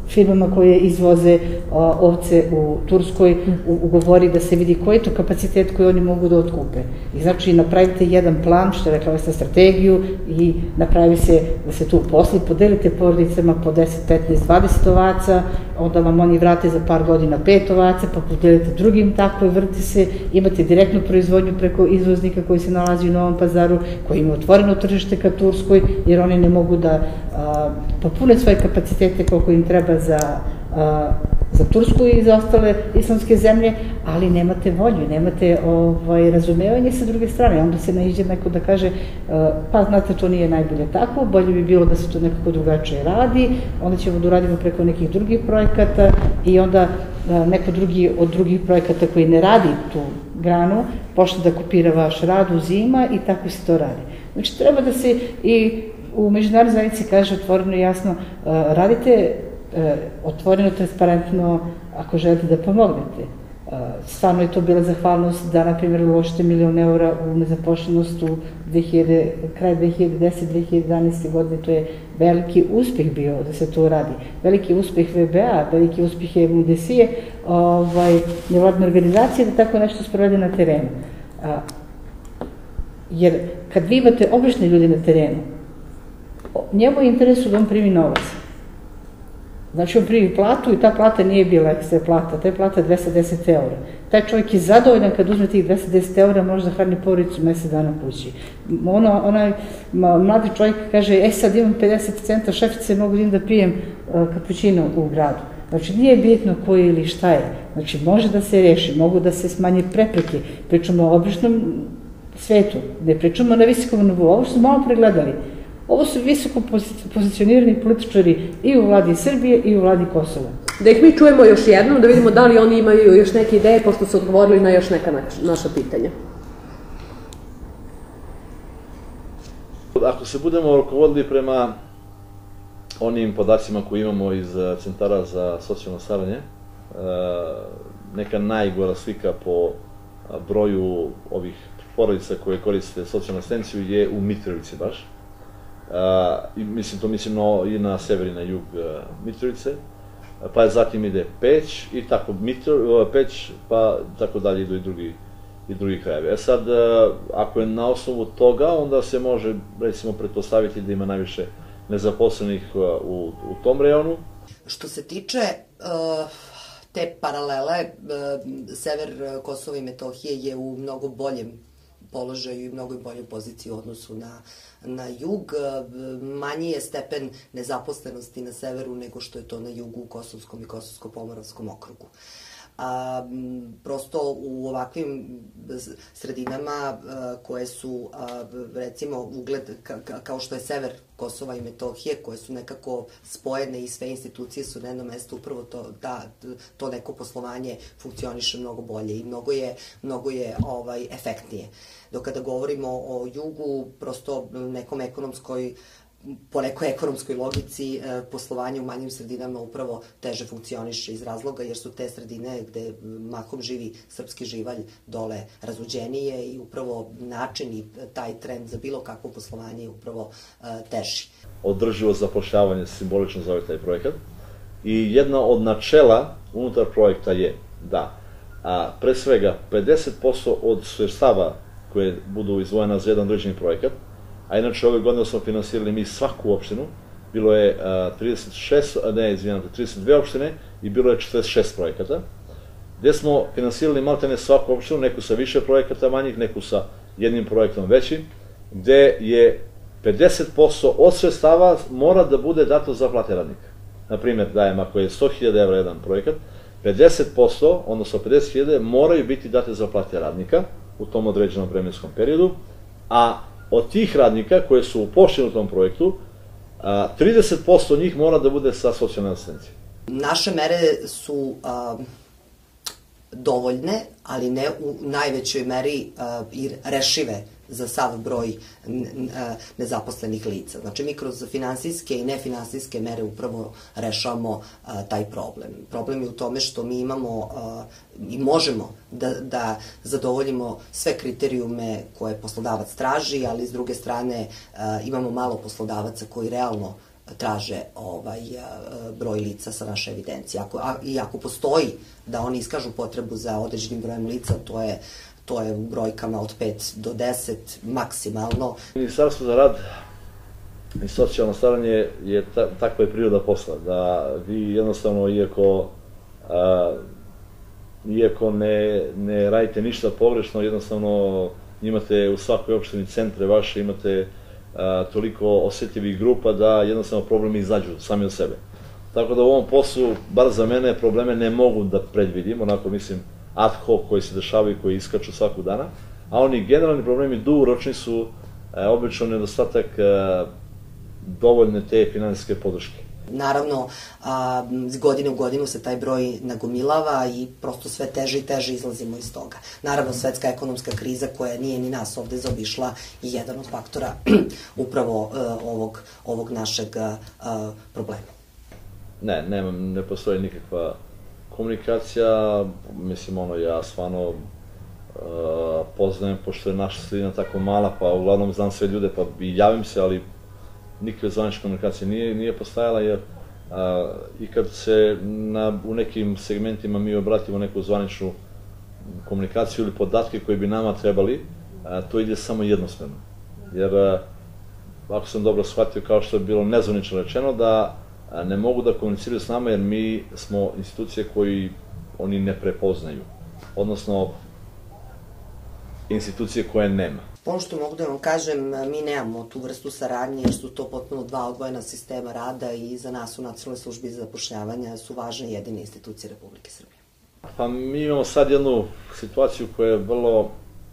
firmama koje izvoze ovce u Turskoj, ugovori da se vidi koji je to kapacitet koji oni mogu da otkupe. I znači napravite jedan plan, što je rekla sam, strategiju i napravi se da se tu posli, podelite porodicama po 10, 15, 20 ovaca, onda vam oni vrate za par godina 5 ovaca, pa podelite drugim tako i vrti se, imate direktnu proizvodnju preko izvoznika koji se nalazi u Novom Pazaru, koji ima otvoreno tržište ka Turskoj, jer oni ne mogu da popune svoje kapacitete koliko im treba za Tursku i za ostale islamske zemlje, ali nemate volju, nemate razumevanje sa druge strane. Onda se naiđe neko da kaže, pa znate, to nije najbolje tako, bolje bi bilo da se to nekako drugačije radi, onda ćemo da uradimo preko nekih drugih projekata i onda neko drugi od drugih projekata koji ne radi tu granu počne da kopira vaš rad, uzima i tako se to radi. Znači, treba da se i u međunarodnoj zajednici kaže otvoreno i jasno, radite otvoreno, transparentno, ako želite da pomognete. Stvarno je to bila zahvalnost da, na primjer, uložite €1 milion u nezapošljenost u kraj 2010-2011. godine. To je veliki uspeh bio da se to radi. Veliki uspeh VBA, veliki uspeh je MUDESije, nevladne organizacije da tako nešto sprovede na terenu. Jer kad vi imate obične ljudi na terenu, njemu je interesu da on primi novac. Znači, on primi platu i ta plata nije bila ekstra plata, ta je plata 210 €. Taj čovjek je zadovoljan kad uzme tih 210 € može da hrani porodicu mesec dana kući. Onaj mladi čovjek kaže, sad imam 50 centa, šefice, mogu da pijem kapućino u gradu. Znači, nije bitno koji ili šta je. Znači, može da se reši, mogu da se smanje prepreke. Pričamo o običnom svetu, ne pričamo na visokom nivou. Ovo su malo pregledali. Ovo su visoko pozicionirani političari i u vladi Srbije i u vladi Kosova. Da ih mi čujemo još jednom, da vidimo da li oni imaju još neke ideje, pošto su odgovorili na još neka naša pitanja. Ako se budemo rukovodili prema onim podacima koje imamo iz centara za socijalno staranje, neka najgora slika po broju ovih porodica koje koriste socijalnu asistenciju je u Mitrovici baš. To mislim i na sever i na jug Mitrovice, pa zatim ide Peć i tako Peć, pa tako dalje idu i drugi krajevi. Sad, ako je na osnovu toga, onda se može, recimo, pretpostaviti da ima najviše nezaposlenih u tom rejonu. Što se tiče te paralele, sever Kosova i Metohije je u mnogo boljem položaju i mnogo boljoj poziciji u odnosu na jug. Manji je stepen nezaposlenosti na severu nego što je to na jugu u Kosovskom i Kosovsko-Pomoravskom okrugu. Prosto u ovakvim sredinama koje su, recimo, ugled kao što je sever Kosova i Metohije, koje su nekako spojene i sve institucije su na jednom mestu, upravo to neko poslovanje funkcioniše mnogo bolje i mnogo je efektnije. Dok kada govorimo o jugu, prosto po nekoj ekonomskoj logici poslovanje u manjim sredinama upravo teže funkcioniše iz razloga jer su te sredine gde mahom živi srpski živalj dole razuđenije i upravo način i taj trend za bilo kakvo poslovanje je upravo teži. Održivo zapošljavanje simbolično zove taj projekat i jedna od načela unutar projekta je da pre svega 50% od sredstava koje budu izdvojena za jedan određeni projekat, a inače ove godine smo finansirali mi svaku opštinu, bilo je 32 opštine i bilo je 46 projekata, gde smo finansirali maltene svaku opštinu, neku sa više projekata manjih, neku sa jednim projektom većim, gde je 50% od sredstava mora da bude dato za plate radnika. Naprimjer, dajem, ako je 100.000 € jedan projekat, 50%, odnosno 50.000 moraju biti date za plate radnika u tom određenom vremenskom periodu, a od tih radnika koje su upošljeni u tom projektu, 30% njih mora da bude sa socijalne asistencije. Naše mere su dovoljne, ali ne u najvećoj meri i rešive za sav broj nezaposlenih lica. Znači, mi kroz finansijske i nefinansijske mere upravo rešavamo taj problem. Problem je u tome što mi imamo i možemo da zadovoljimo sve kriterijume koje poslodavac traži, ali s druge strane imamo malo poslodavaca koji realno traže broj lica sa naše evidencije. I ako postoji da oni iskažu potrebu za određenim brojem lica, to je u brojkama od 5 do 10 maksimalno. Ministarstvo za rad i socijalno staranje je takva je priroda posla, da vi jednostavno, iako ne radite ništa pogrešno, jednostavno imate u svakoj opštini centre vaše, imate toliko osetljivih grupa da jednostavno problemi izađu sami od sebe. Tako da u ovom poslu, bar za mene, probleme ne mogu da predvidim, onako mislim ad hoc koji se dešavaju i koji iskaču svakog dana, a oni generalni problemi dugoročni su obično nedostatak dovoljne te finansijske podrške. Naravno, iz godine u godinu se taj broj nagomilava i prosto sve teže i teže izlazimo iz toga. Naravno, svetska ekonomska kriza koja nije ni nas ovde zaobišla je jedan od faktora upravo ovog našeg problema. Ne postoji nikakva komunikacija, mislim, ja stvarno poznajem, pošto je naša sredina tako mala, pa uglavnom znam sve ljude, pa i javim se, ali nikakve zvanične komunikacije nije postajala, jer i kad se u nekim segmentima mi obratimo neku zvaničnu komunikaciju ili podatke koji bi nama trebali, to ide samo jednosmerno. Jer, ako sam dobro shvatio, kao što je bilo nezvanično rečeno, da ne mogu da komuniciraju s nama jer mi smo institucije koji oni ne prepoznaju, odnosno institucije koje nema. Ono što mogu da vam kažem, mi nemamo tu vrstu saradnje jer su to potpuno dva odvojena sistema rada i za nas u Nacionalnoj službi za zapošljavanje su važne jedine institucije Republike Srbije. Pa mi imamo sad jednu situaciju koja je vrlo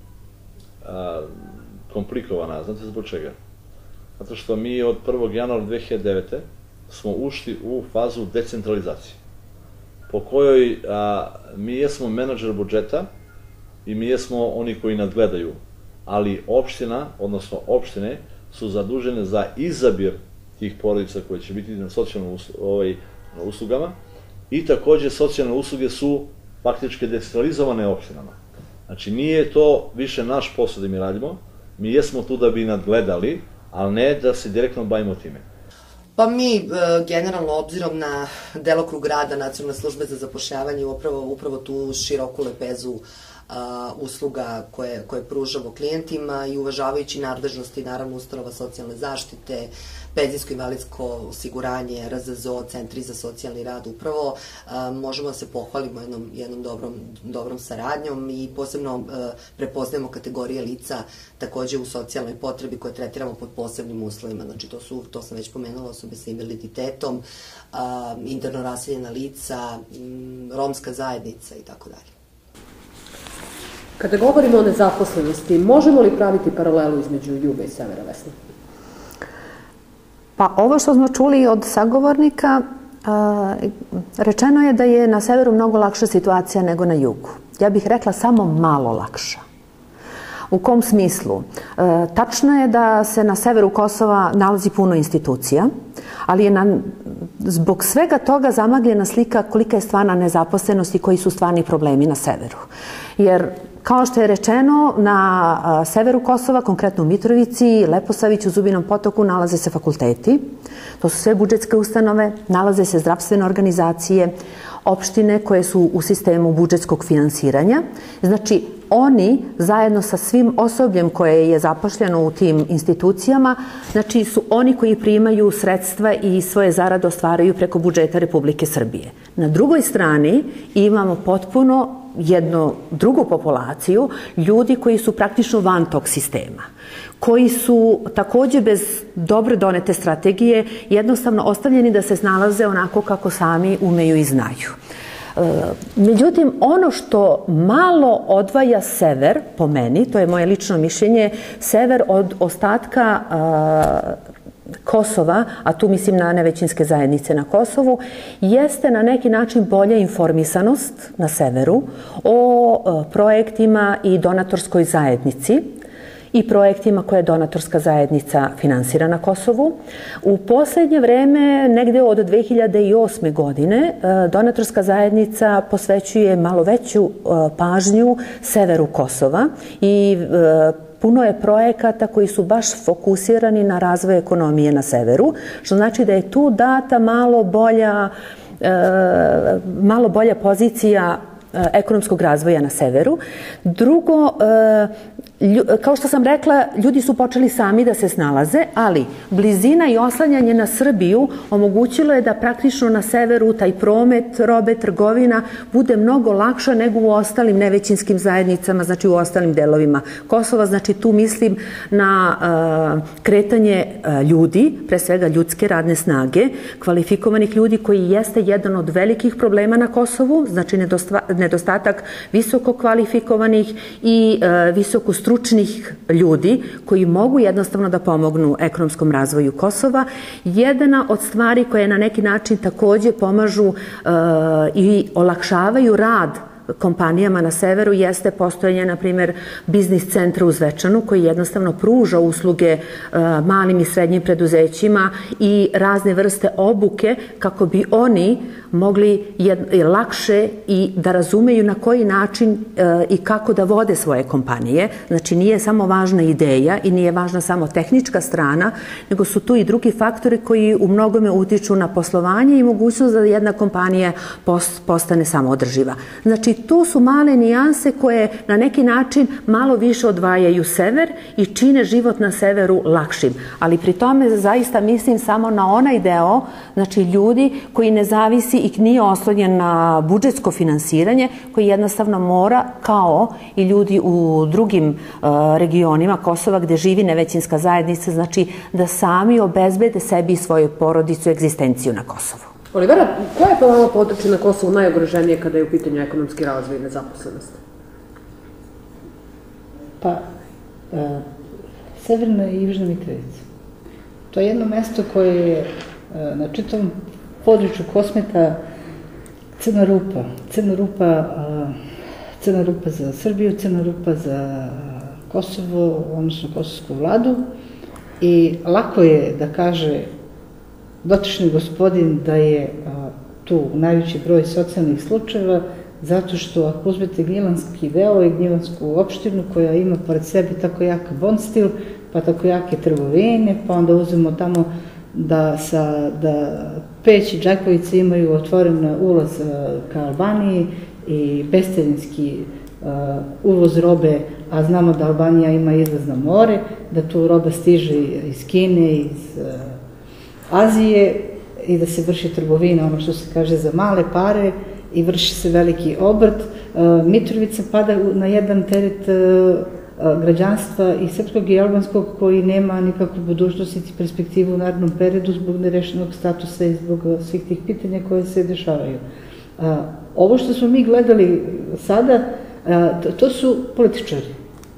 komplikovana, znate zbog čega? Zato što mi od 1. januara 2009. smo ušli u fazu decentralizacije, po kojoj mi jesmo menadžer budžeta i mi jesmo oni koji nadgledaju, ali opština, odnosno opštine, su zadužene za izabir tih porodica koje će biti na socijalnim uslugama i takođe socijalne usluge su faktički decentralizovane opštinama. Znači, nije to više naš posao da mi radimo, mi jesmo tu da bi nadgledali, ali ne da se direktno bavimo time. Pa mi, generalno, obzirom na delokrug rada Nacionalne službe za zapošljavanje, upravo tu široku lepezu usluga koje pružamo klijentima i uvažavajući nadležnosti, naravno, ustanova socijalne zaštite, penzijsko-invalidsko osiguranje, RZZO, centri za socijalni rad, upravo možemo da se pohvalimo jednom dobrom saradnjom i posebno prepoznajemo kategorije lica takođe u socijalnoj potrebi koje tretiramo pod posebnim uslovima. Znači, to sam već pomenula, osobe sa invaliditetom, interno raseljena lica, romska zajednica i tako dalje. Kada govorimo o nezaposlenosti, možemo li praviti paralelu između juga i severa, Vesna? Pa ovo što smo čuli od sagovornika, rečeno je da je na severu mnogo lakša situacija nego na jugu. Ja bih rekla samo malo lakša. U kom smislu? Tačno je da se na severu Kosova nalazi puno institucija, ali je zbog svega toga zamagljena slika kolika je stvarna nezaposlenost i koji su stvarni problemi na severu. Jer, kao što je rečeno, na severu Kosova, konkretno u Mitrovici, Leposaviću, Zubinom Potoku, nalaze se fakulteti. To su sve budžetske ustanove, nalaze se zdravstvene organizacije, opštine koje su u sistemu budžetskog finansiranja. Znači, oni, zajedno sa svim osobljem koje je zapošljeno u tim institucijama, znači su oni koji primaju sredstva i svoje zarade ostvaraju preko budžeta Republike Srbije. Na drugoj strani imamo potpuno jednu drugu populaciju, ljudi koji su praktično van tog sistema, koji su takođe bez dobro donete strategije jednostavno ostavljeni da se snalaze onako kako sami umeju i znaju. Međutim, ono što malo odvaja sever, po meni, to je moje lično mišljenje, sever od ostatka Kosova, a tu mislim na nevećinske zajednice na Kosovu, jeste na neki način bolja informisanost na severu o projektima i donatorskoj zajednici i projektima koje donatorska zajednica finansira na Kosovu. U poslednje vreme, negde od 2008. godine, donatorska zajednica posvećuje malo veću pažnju severu Kosova i puno je projekata koji su baš fokusirani na razvoj ekonomije na severu, što znači da je tu data malo bolja pozicija ekonomskog razvoja na severu. Drugo, kao što sam rekla, ljudi su počeli sami da se snalaze, ali blizina i oslanjanje na Srbiju omogućilo je da praktično na severu taj promet, robe, trgovina bude mnogo lakša nego u ostalim nevećinskim zajednicama, znači u ostalim delovima Kosova. Znači tu mislim na kretanje ljudi, pre svega ljudske radne snage, kvalifikovanih ljudi koji jeste jedan od velikih problema na Kosovu, znači nedostatak visoko kvalifikovanih i visoko stručnih ljudi koji mogu jednostavno da pomognu ekonomskom razvoju Kosova. Jedna od stvari koje na neki način takođe pomažu i olakšavaju rad kompanijama na severu jeste postojanje, na primjer, biznis centra u Zvečanu koji jednostavno pruža usluge malim i srednjim preduzećima i razne vrste obuke kako bi oni mogli lakše i da razumeju na koji način i kako da vode svoje kompanije. Znači nije samo važna ideja i nije važna samo tehnička strana, nego su tu i drugi faktori koji u mnogome utiču na poslovanje i mogućnost da jedna kompanija postane samoodrživa. Znači tu su male nijanse koje na neki način malo više odvajaju sever i čine život na severu lakšim. Ali pri tome zaista mislim samo na onaj deo, znači ljudi koji ne zavisi i nije oslonjen na budžetsko finansiranje, koji jednostavno mora, kao i ljudi u drugim regionima Kosova gde živi nevećinska zajednica, znači da sami obezbede sebi i svoju porodicu egzistenciju na Kosovu. Olivera, koje je po vama područje na Kosovu najugroženije kada je u pitanju ekonomski razvoj i nezaposlenost? Pa, Severna i Južna Mitrovica. To je jedno mesto koje je na čitavom području Kosmeta crna rupa. Crna rupa za Srbiju, crna rupa za Kosovo, odnosno kosovsku vladu. I lako je da kaže dotični gospodin da je tu najveći broj socijalnih slučajeva, zato što ako uzmete Gnjilanski deo i Gnjilansku opštinu koja ima pored sebe tako jak Bonstil, pa tako jake trgovine, pa onda uzmemo tamo da Peć i Đakovica imaju otvoren ulaz ka Albaniji i bescarinski uvoz robe, a znamo da Albanija ima izlaz na more, da tu roba stiže iz Kine, iz Azije i da se vrši trgovina, ono što se kaže, za male pare i vrši se veliki obrt. Mitrovica pada na jedan teret građanstva i srpskog i albanskog koji nema nikakvu budućnost i perspektivu u narednom periodu zbog nerešenog statusa i zbog svih tih pitanja koje se dešavaju. Ovo što smo mi gledali sada, to su političari.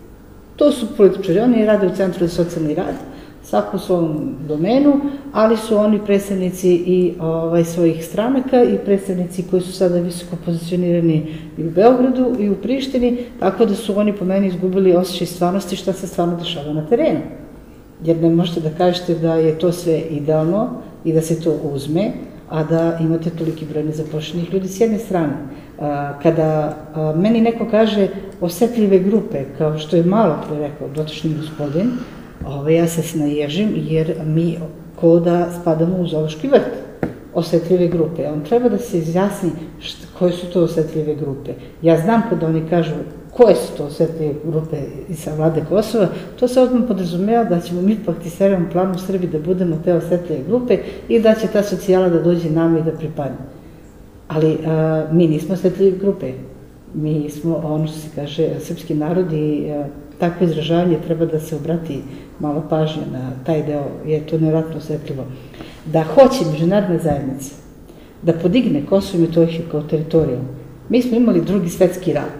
Oni rade u Centru za socijalni rad, svako u svom domenu, ali su oni predstavnici i svojih stranaka i predstavnici koji su sada visoko pozicionirani i u Beogradu i u Prištini, tako da su oni po meni izgubili osjećaj stvarnosti šta se stvarno dešava na terenu. Jer ne možete da kažete da je to sve idealno i da se to uzme, a da imate toliki broj nezapošljenih ljudi s jedne strane. Kada meni neko kaže osetljive grupe, kao što je malo pre rekao dotični gospodin, ja se naježim jer mi ko da spadamo u zoološki vrt. Osetljive grupe. On treba da se izjasni koje su to osetljive grupe. Ja znam kada oni kažu koje su to osetljive grupe sa vlade Kosova, to se odmah podrazumeva da ćemo mi po aktiserevom planu u Srbiji da budemo te osetljive grupe i da će ta socijala da dođe nama i da pripadne. Ali mi nismo osetljive grupe. Mi smo, ono što se kaže, srpski narod i takvo izražavanje treba da se obrati malo pažnje na taj deo, je to nevjerojatno osetljivo. Da hoće međunarodna zajednica da podigne Kosovo i Metohiju kao teritoriju. Mi smo imali Drugi svetski rat.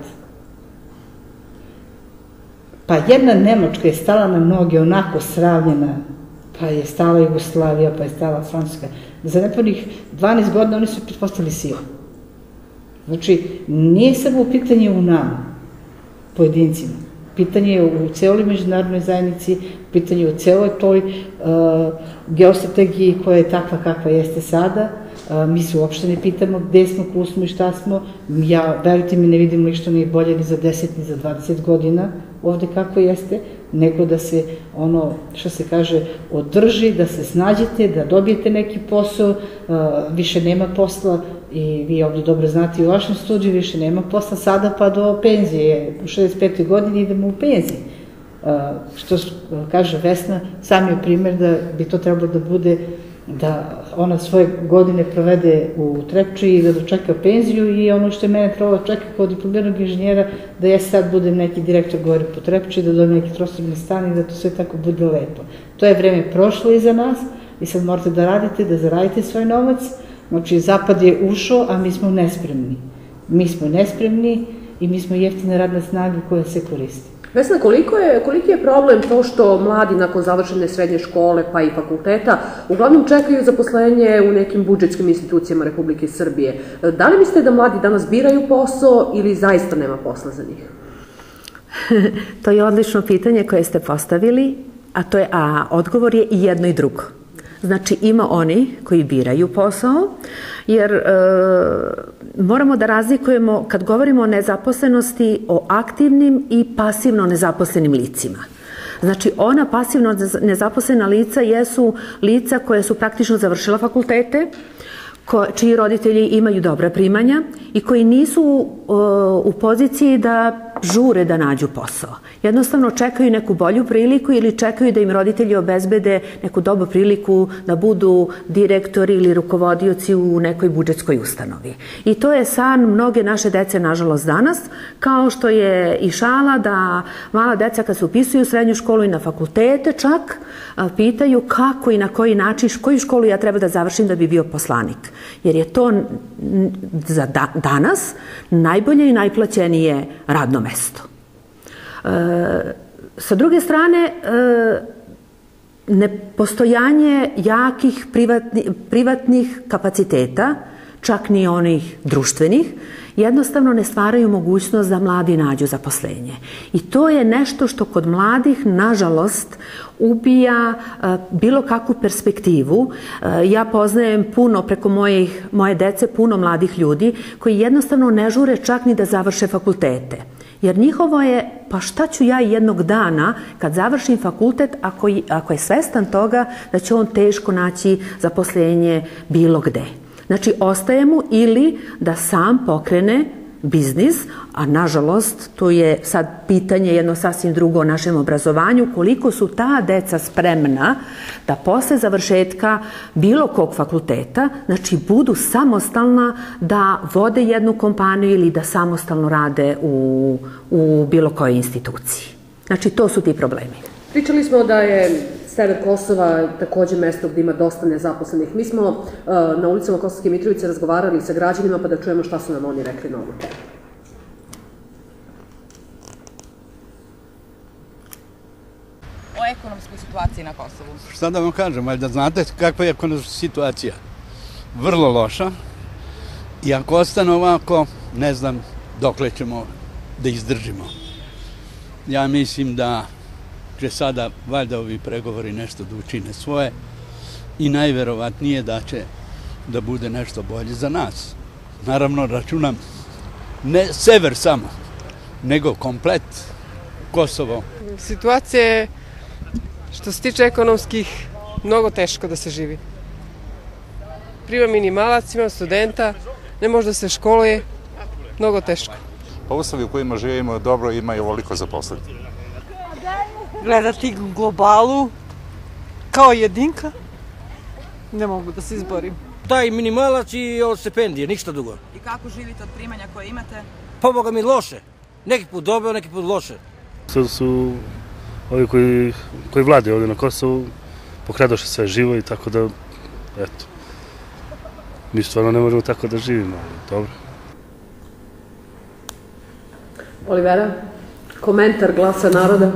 Pa jedna Nemačka je stala na noge onako sravljena, pa je stala Jugoslavija, pa je stala Francuska. Za nepunih 12 godina oni su pretpostavili sila. Znači, nije samo u pitanju u nama, pojedincima. Pitanje je u celoj međunarodnoj zajednici, pitanje je u celoj toj geostrategiji koja je takva kakva jeste sada, mi se uopšte ne pitamo gde smo, ko smo i šta smo. Ja, verujte mi, ne vidim ništa nije bolje ni za 10 ni za 20 godina ovde kako jeste, nego da se ono, što se kaže, održi, da se snađete, da dobijete neki posao, više nema posla i vi ovde dobro znate i u vašem studiju više nema posla sada pa do penzije. U 65. godini idemo u penziji. Što kaže Vesna, sam je primjer da bi to trebalo da bude da ona svoje godine provede u Trepči i da dočeka penziju i ono što je mene trebalo čeka kao diplomiranog inženjera, da ja sad budem neki direktor govori po Trepči, da dobijem neki trosobni stan i da to sve tako bude lepo. To je vreme prošlo iza nas i sad morate da radite, da zaradite svoj novac. Znači, Zapad je ušao, a mi smo nespremni. Mi smo nespremni i mi smo jeftina radna snaga koja se koristi. Vesna, koliki je problem to što mladi nakon završene srednje škole pa i fakulteta uglavnom čekaju zaposlenje u nekim budžetskim institucijama Republike Srbije? Da li mislite da mladi danas biraju posao ili zaista nema posla za njih? To je odlično pitanje koje ste postavili, a odgovor je i jedno i drugo. Znači, ima oni koji biraju posao, jer moramo da razlikujemo, kad govorimo o nezaposlenosti, o aktivnim i pasivno nezaposlenim licima. Znači, ona pasivno nezaposlena lica jesu lica koja su praktično završila fakultete, čiji roditelji imaju dobra primanja i koji nisu u poziciji da žure da nađu posao. Jednostavno čekaju neku bolju priliku ili čekaju da im roditelji obezbede neku dobru priliku da budu direktori ili rukovodioci u nekoj budžetskoj ustanovi. I to je san mnoge naše dece, nažalost, danas, kao što je i šala da mala deca kad se upisuju u srednju školu i na fakultete čak pitaju kako i na koji način, koju školu ja treba da završim da bi bio poslanik. Jer je to za danas najbolje i najplaćenije radno mesto. Sa druge strane, nepostojanje jakih privatnih kapaciteta, čak ni onih društvenih, jednostavno ne stvaraju mogućnost da mladi nađu zaposlenje. I to je nešto što kod mladih, nažalost, ubija bilo kakvu perspektivu. Ja poznajem puno preko moje dece, puno mladih ljudi koji jednostavno ne žure čak ni da završe fakultete. Jer njihovo je, pa šta ću ja jednog dana kad završim fakultet ako je svestan toga da će on teško naći zaposlenje bilo gde. Znači, ostaje mu ili da sam pokrene biznis, a nažalost, tu je sad pitanje jedno sasvim drugo o našem obrazovanju, koliko su ta deca spremna da posle završetka bilo kog fakulteta, znači budu samostalna da vode jednu kompaniju ili da samostalno rade u bilo kojoj instituciji. Znači, to su ti problemi. Pričali smo da je sever Kosova takođe mesto gde ima dosta nezaposlenih. Mi smo na ulicama Kosovske Mitrovice razgovarali sa građanima pa da čujemo šta su nam oni rekli na ovu temu. O ekonomskoj situaciji na Kosovu. Šta da vam kažem, ali da znate kakva je ekonomska situacija. Vrlo loša i ako ostane ovako, ne znam dokle ćemo da izdržimo. Ja mislim da će sada valjda ovi pregovori nešto da učine svoje i najverovatnije da će da bude nešto bolje za nas. Naravno, računam ne sever samo, nego komplet Kosovo. Situacija je, što se tiče ekonomskih, mnogo teško da se živi. Prima minimalac, ima studenta, ne može da se školuje, mnogo teško. Pa uslovi u kojima živimo dobro ima i ovoliko zaposliti. Gledati globalu kao jedinka, ne mogu da se izborim. Taj minimalac i od stipendije, ništa drugo. I kako živite od primanja koje imate? Pa Boga mi loše. Neki put dobro, neki put loše. Sad su ovi koji vlade ovdje na Kosovu pokradoše sve živo i tako da, eto, mi stvarno ne možemo tako da živimo, dobro. Olivera, komentar Glasa naroda?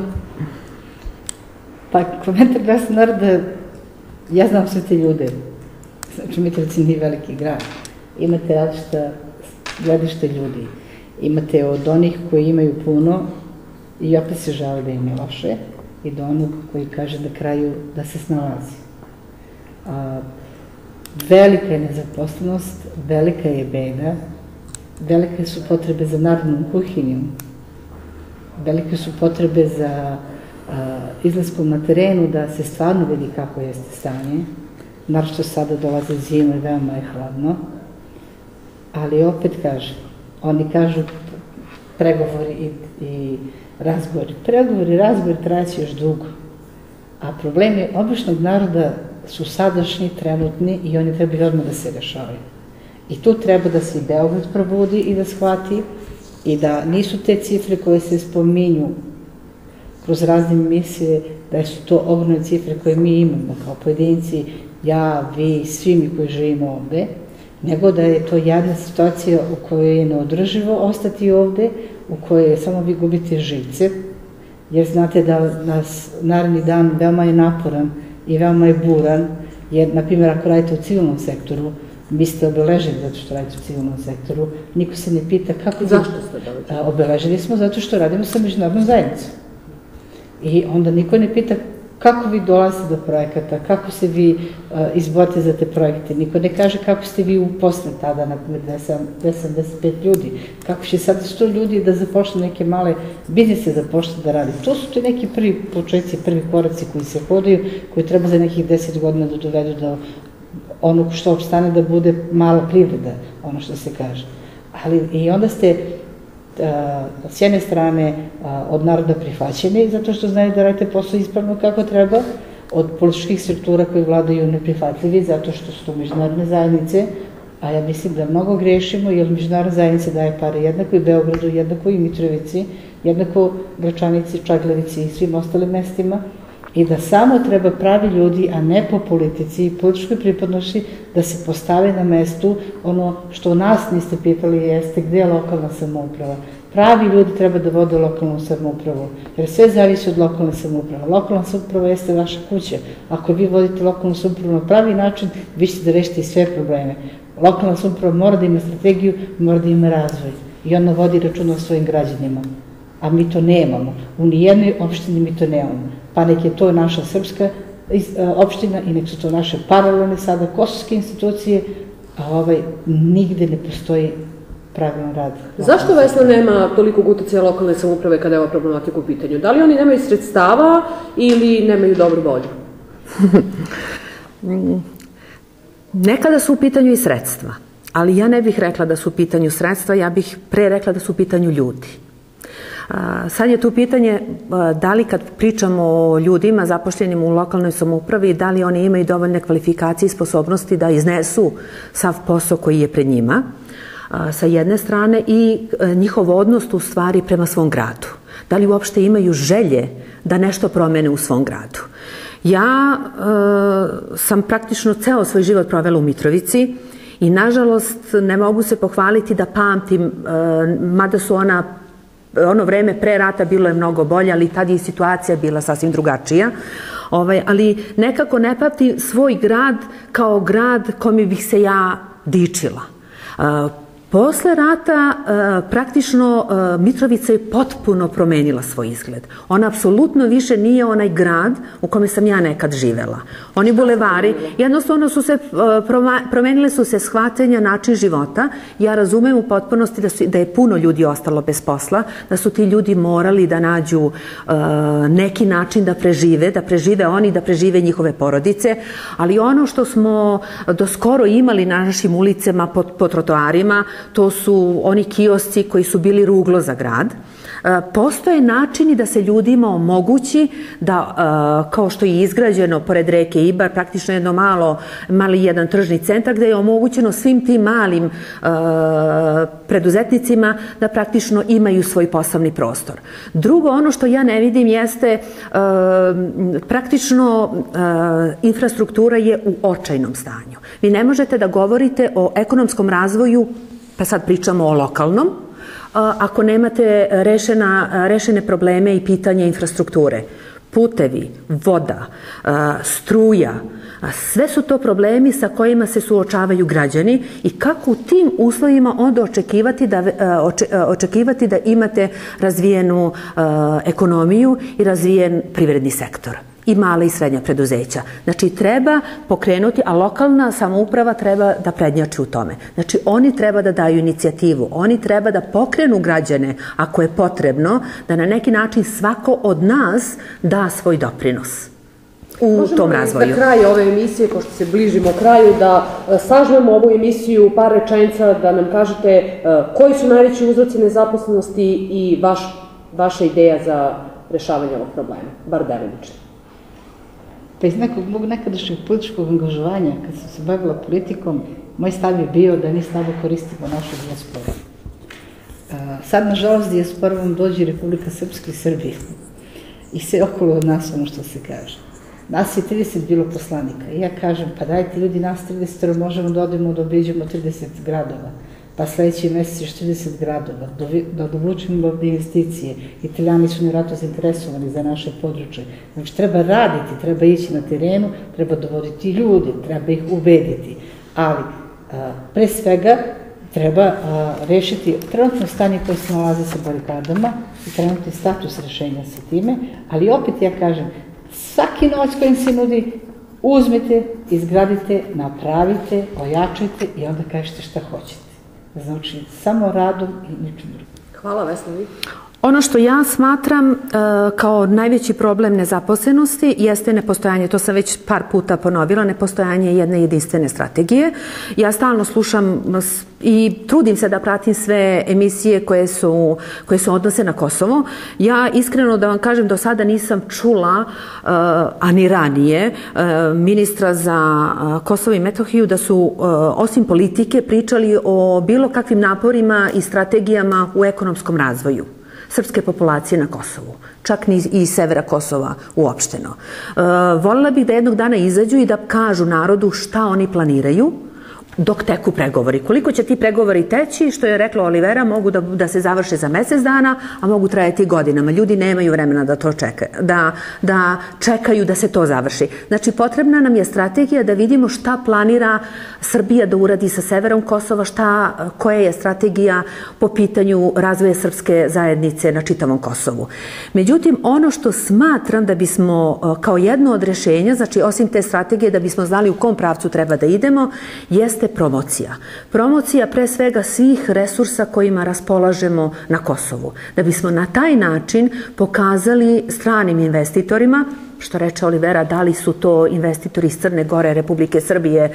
Pa, komentar Glasa naroda, ja znam sve te ljude. Znači, Mitrovica nije veliki grad. Imate različita gledišta ljudi. Imate od onih koji imaju puno i opet se žele da im je loše i do onog koji kaže na kraju da se snalazi. Velika je nezaposlenost, velika je beda, velike su potrebe za narodnom kuhinjom, velike su potrebe za izlaskom na terenu da se stvarno vidi kako jeste stanje, naročito sada dolaze zima i veoma je hladno, ali opet kažem, oni kažu pregovori i razgovori. Pregovori i razgovori trajaće još dugo, a problemi običnog naroda su sadašnji, trenutni i oni trebaju odmah da se rešavaju. I tu treba da se i Beograd probudi i da shvati i da nisu te cifre koje se spominju kroz razne emisije, da su to ogromne cifre koje mi imamo kao pojedinci, ja, vi, svi mi koji živimo ovde, nego da je to jedna situacija u kojoj je neodrživo ostati ovde, u kojoj samo vi gubite živce, jer znate da nas naredni dan veoma je naporan i veoma je buran, jer, na primjer, ako radite u civilnom sektoru, vi ste obeleženi zato što radite u civilnom sektoru, niko se ne pita kako... Zašto ste obeleženi smo zato što radimo sa međunarodnom zajednicom. I onda niko ne pita kako vi dolazite do projekata, kako se vi izborite za te projekte. Niko ne kaže kako ste vi uposleni tada, na primjer 275 ljudi, kako će sada 100 ljudi da započne neke male biznise započne da radi. To su ti neki prvi početci, prvi koraci koji se hodaju, koji treba za nekih 10 godina da dovedu do onog što opstane da bude mala privreda, ono što se kaže. Ali i onda ste s jedne strane od naroda prihvaćeni, zato što znaju da radite posao ispravno kako treba, od političkih struktura koji vladaju neprihvatljivi, zato što su to međunarodne zajednice, a ja mislim da mnogo grešimo, jer međunarodna zajednica daje pare jednako i Beogradu, jednako i Mitrovici, jednako Gračanici, Čaglavici i svim ostalim mestima, i da samo treba pravi ljudi, a ne po politici i političkoj pripadnosti, da se postave na mestu. Ono što nas niste pitali jeste gde je lokalna samouprava. Pravi ljudi treba da vode lokalnu samoupravu, jer sve zavisi od lokalne samouprave. Lokalna samouprava jeste vaša kuća. Ako vi vodite lokalnu samoupravu na pravi način, vi ćete da rešite sve probleme. Lokalna samouprava mora da ima strategiju, mora da ima razvoj i ona vodi računa o svojim građanima. A mi to nemamo. U nijednoj opštini mi to nemamo. Pa nek je to naša srpska opština i nek su to naše paralelne sada kosovske institucije, a nigde ne postoji pravilan rad. Zašto Vesna nema toliko uticaja lokalne samouprave kada je ova problematika u pitanju? Da li oni nemaju sredstava ili nemaju dobru volju? Nekada su u pitanju i sredstva, ali ja ne bih rekla da su u pitanju sredstva, ja bih pre rekla da su u pitanju ljudi. Sad je tu pitanje da li kad pričamo o ljudima zapošljenim u lokalnoj samoupravi, da li oni imaju dovoljne kvalifikacije i sposobnosti da iznesu sav posao koji je pred njima, sa jedne strane, i njihov odnos u stvari prema svom gradu. Da li uopšte imaju želje da nešto promene u svom gradu. Ja sam praktično ceo svoj život provela u Mitrovici i nažalost ne mogu se pohvaliti da pamtim, mada su ono vreme pre rata bilo je mnogo bolje, ali tad je situacija bila sasvim drugačija. Ali nekako ne pamtim svoj grad kao grad kome bih se ja dičila. Posle rata praktično Mitrovica je potpuno promenila svoj izgled. Ona apsolutno više nije onaj grad u kome sam ja nekad živela. Oni bulevari, jednostavno promenile su se shvatanja, način života. Ja razumem u potpunosti da je puno ljudi ostalo bez posla, da su ti ljudi morali da nađu neki način da prežive oni, da prežive njihove porodice, ali ono što smo do skoro imali na našim ulicama, po trotoarima, to su oni kiosci koji su bili ruglo za grad. Postoje načini da se ljudima omogući da, kao što je izgrađeno pored reke Ibar, praktično jedno mali jedan tržni centar gde je omogućeno svim tim malim preduzetnicima da praktično imaju svoj poslovni prostor. Drugo, ono što ja ne vidim jeste praktično infrastruktura je u očajnom stanju. Vi ne možete da govorite o razvoju, pa sad pričamo o lokalnom, ako nemate rešene probleme i pitanje infrastrukture. Putevi, voda, struja, sve su to problemi sa kojima se suočavaju građani i kako u tim uslovima onda očekivati da imate razvijenu ekonomiju i razvijen privredni sektor. i mala i srednja preduzeća. Znači treba pokrenuti, a lokalna samouprava treba da prednjači u tome. Znači oni treba da daju inicijativu, oni treba da pokrenu građane ako je potrebno, da na neki način svako od nas da svoj doprinos u tom razvoju. Možemo za kraj ove emisije, pošto se bližimo kraju, da sažmemo ovu emisiju, par rečenica, da nam kažete koji su najveći uzroci nezaposlenosti i vaša ideja za rešavanje ovog problema, bar delimično. Pa iz nekog mog nekadašnjeg političkog angažovanja, kad sam se bavila politikom, moj stav je bio da mi slabo koristimo našu dijasporu. Sad, nažalost, dijasporom dođe Republika Srpska i Srbija i sve okolo od nas, ono što se kaže. Nas je 30 bilo poslanika i ja kažem, pa dajte ljudi, nas 30 možemo da odemo da obiđemo 30 gradova, pa sledeći mesec još 30 gradova, da dovučemo investicije. Italijani su nevjerojatno zainteresovani za naše područje. Znači, treba raditi, treba ići na terenu, treba dovoditi ljude, treba ih ubediti. Ali, pre svega, treba rešiti trenutno stanje koje se nalaze sa barikadama i trenutni status rešenja sa time, ali opet ja kažem, svaki novac kojim se nudi, uzmite, izgradite, napravite, ojačajte i onda kažete šta hoćete. Znači, samo radom i ničim drugim. Hvala, Vesna. Ono što ja smatram kao najveći problem nezaposlenosti jeste nepostojanje, to sam već par puta ponovila, nepostojanje jedne jedinstvene strategije. Ja stalno slušam i trudim se da pratim sve emisije koje se odnose na Kosovo. Ja iskreno da vam kažem, do sada nisam čula, a ni ranije, ministra za Kosovo i Metohiju da su osim politike pričali o bilo kakvim naporima i strategijama u ekonomskom razvoju srpske populacije na Kosovu, čak ni i severa Kosova uopšteno. Voljela bih da jednog dana izađu i da kažu narodu šta oni planiraju dok teku pregovori. Koliko će ti pregovori teći, što je rekla Olivera, mogu da se završe za mesec dana, a mogu trajati godinama. Ljudi nemaju vremena da to čekaju, da čekaju da se to završi. Znači, potrebna nam je strategija da vidimo šta planira Srbija da uradi sa severom Kosova, koja je strategija po pitanju razvoja srpske zajednice na čitavom Kosovu. Međutim, ono što smatram da bismo kao jedno od rešenja, znači osim te strategije da bismo znali u kom pravcu treba da idemo, jeste promocija. Promocija pre svega svih resursa kojima raspolažemo na Kosovu. Da bismo na taj način pokazali stranim investitorima, što reče Olivera, da li su to investitori iz Crne Gore, Republike Srbije,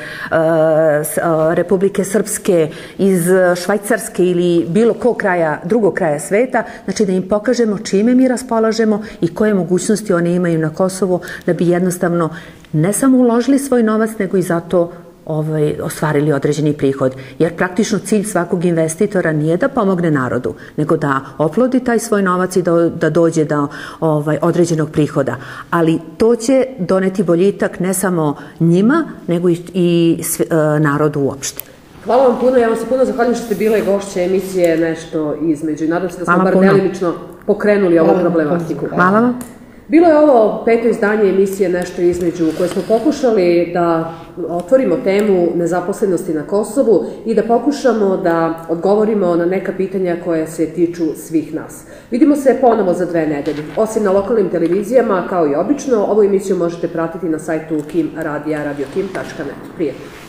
Republike Srpske, iz Švajcarske ili bilo kog drugog kraja sveta, znači da im pokažemo čime mi raspolažemo i koje mogućnosti oni imaju na Kosovu da bi jednostavno ne samo uložili svoj novac, nego i zato ostvarili određeni prihod. Jer praktično cilj svakog investitora nije da pomogne narodu, nego da oplodi taj svoj novac i da dođe do određenog prihoda. Ali to će doneti boljitak ne samo njima, nego i narodu uopšte. Hvala vam puno, ja vam se puno zahvaljujem što ste bile gošće emisije Nešto između. Nadam se da smo bar delimično pokrenuli ovu problematiku. Hvala vam. Bilo je ovo 5. izdanje emisije Nešto između, u kojoj smo pokušali da otvorimo temu nezaposlenosti na Kosovu i da pokušamo da odgovorimo na neka pitanja koje se tiču svih nas. Vidimo se ponovo za 2 nedelje. Osim na lokalnim televizijama, kao i obično, ovu emisiju možete pratiti na sajtu Kim radija, radiokim.net. Prijetno.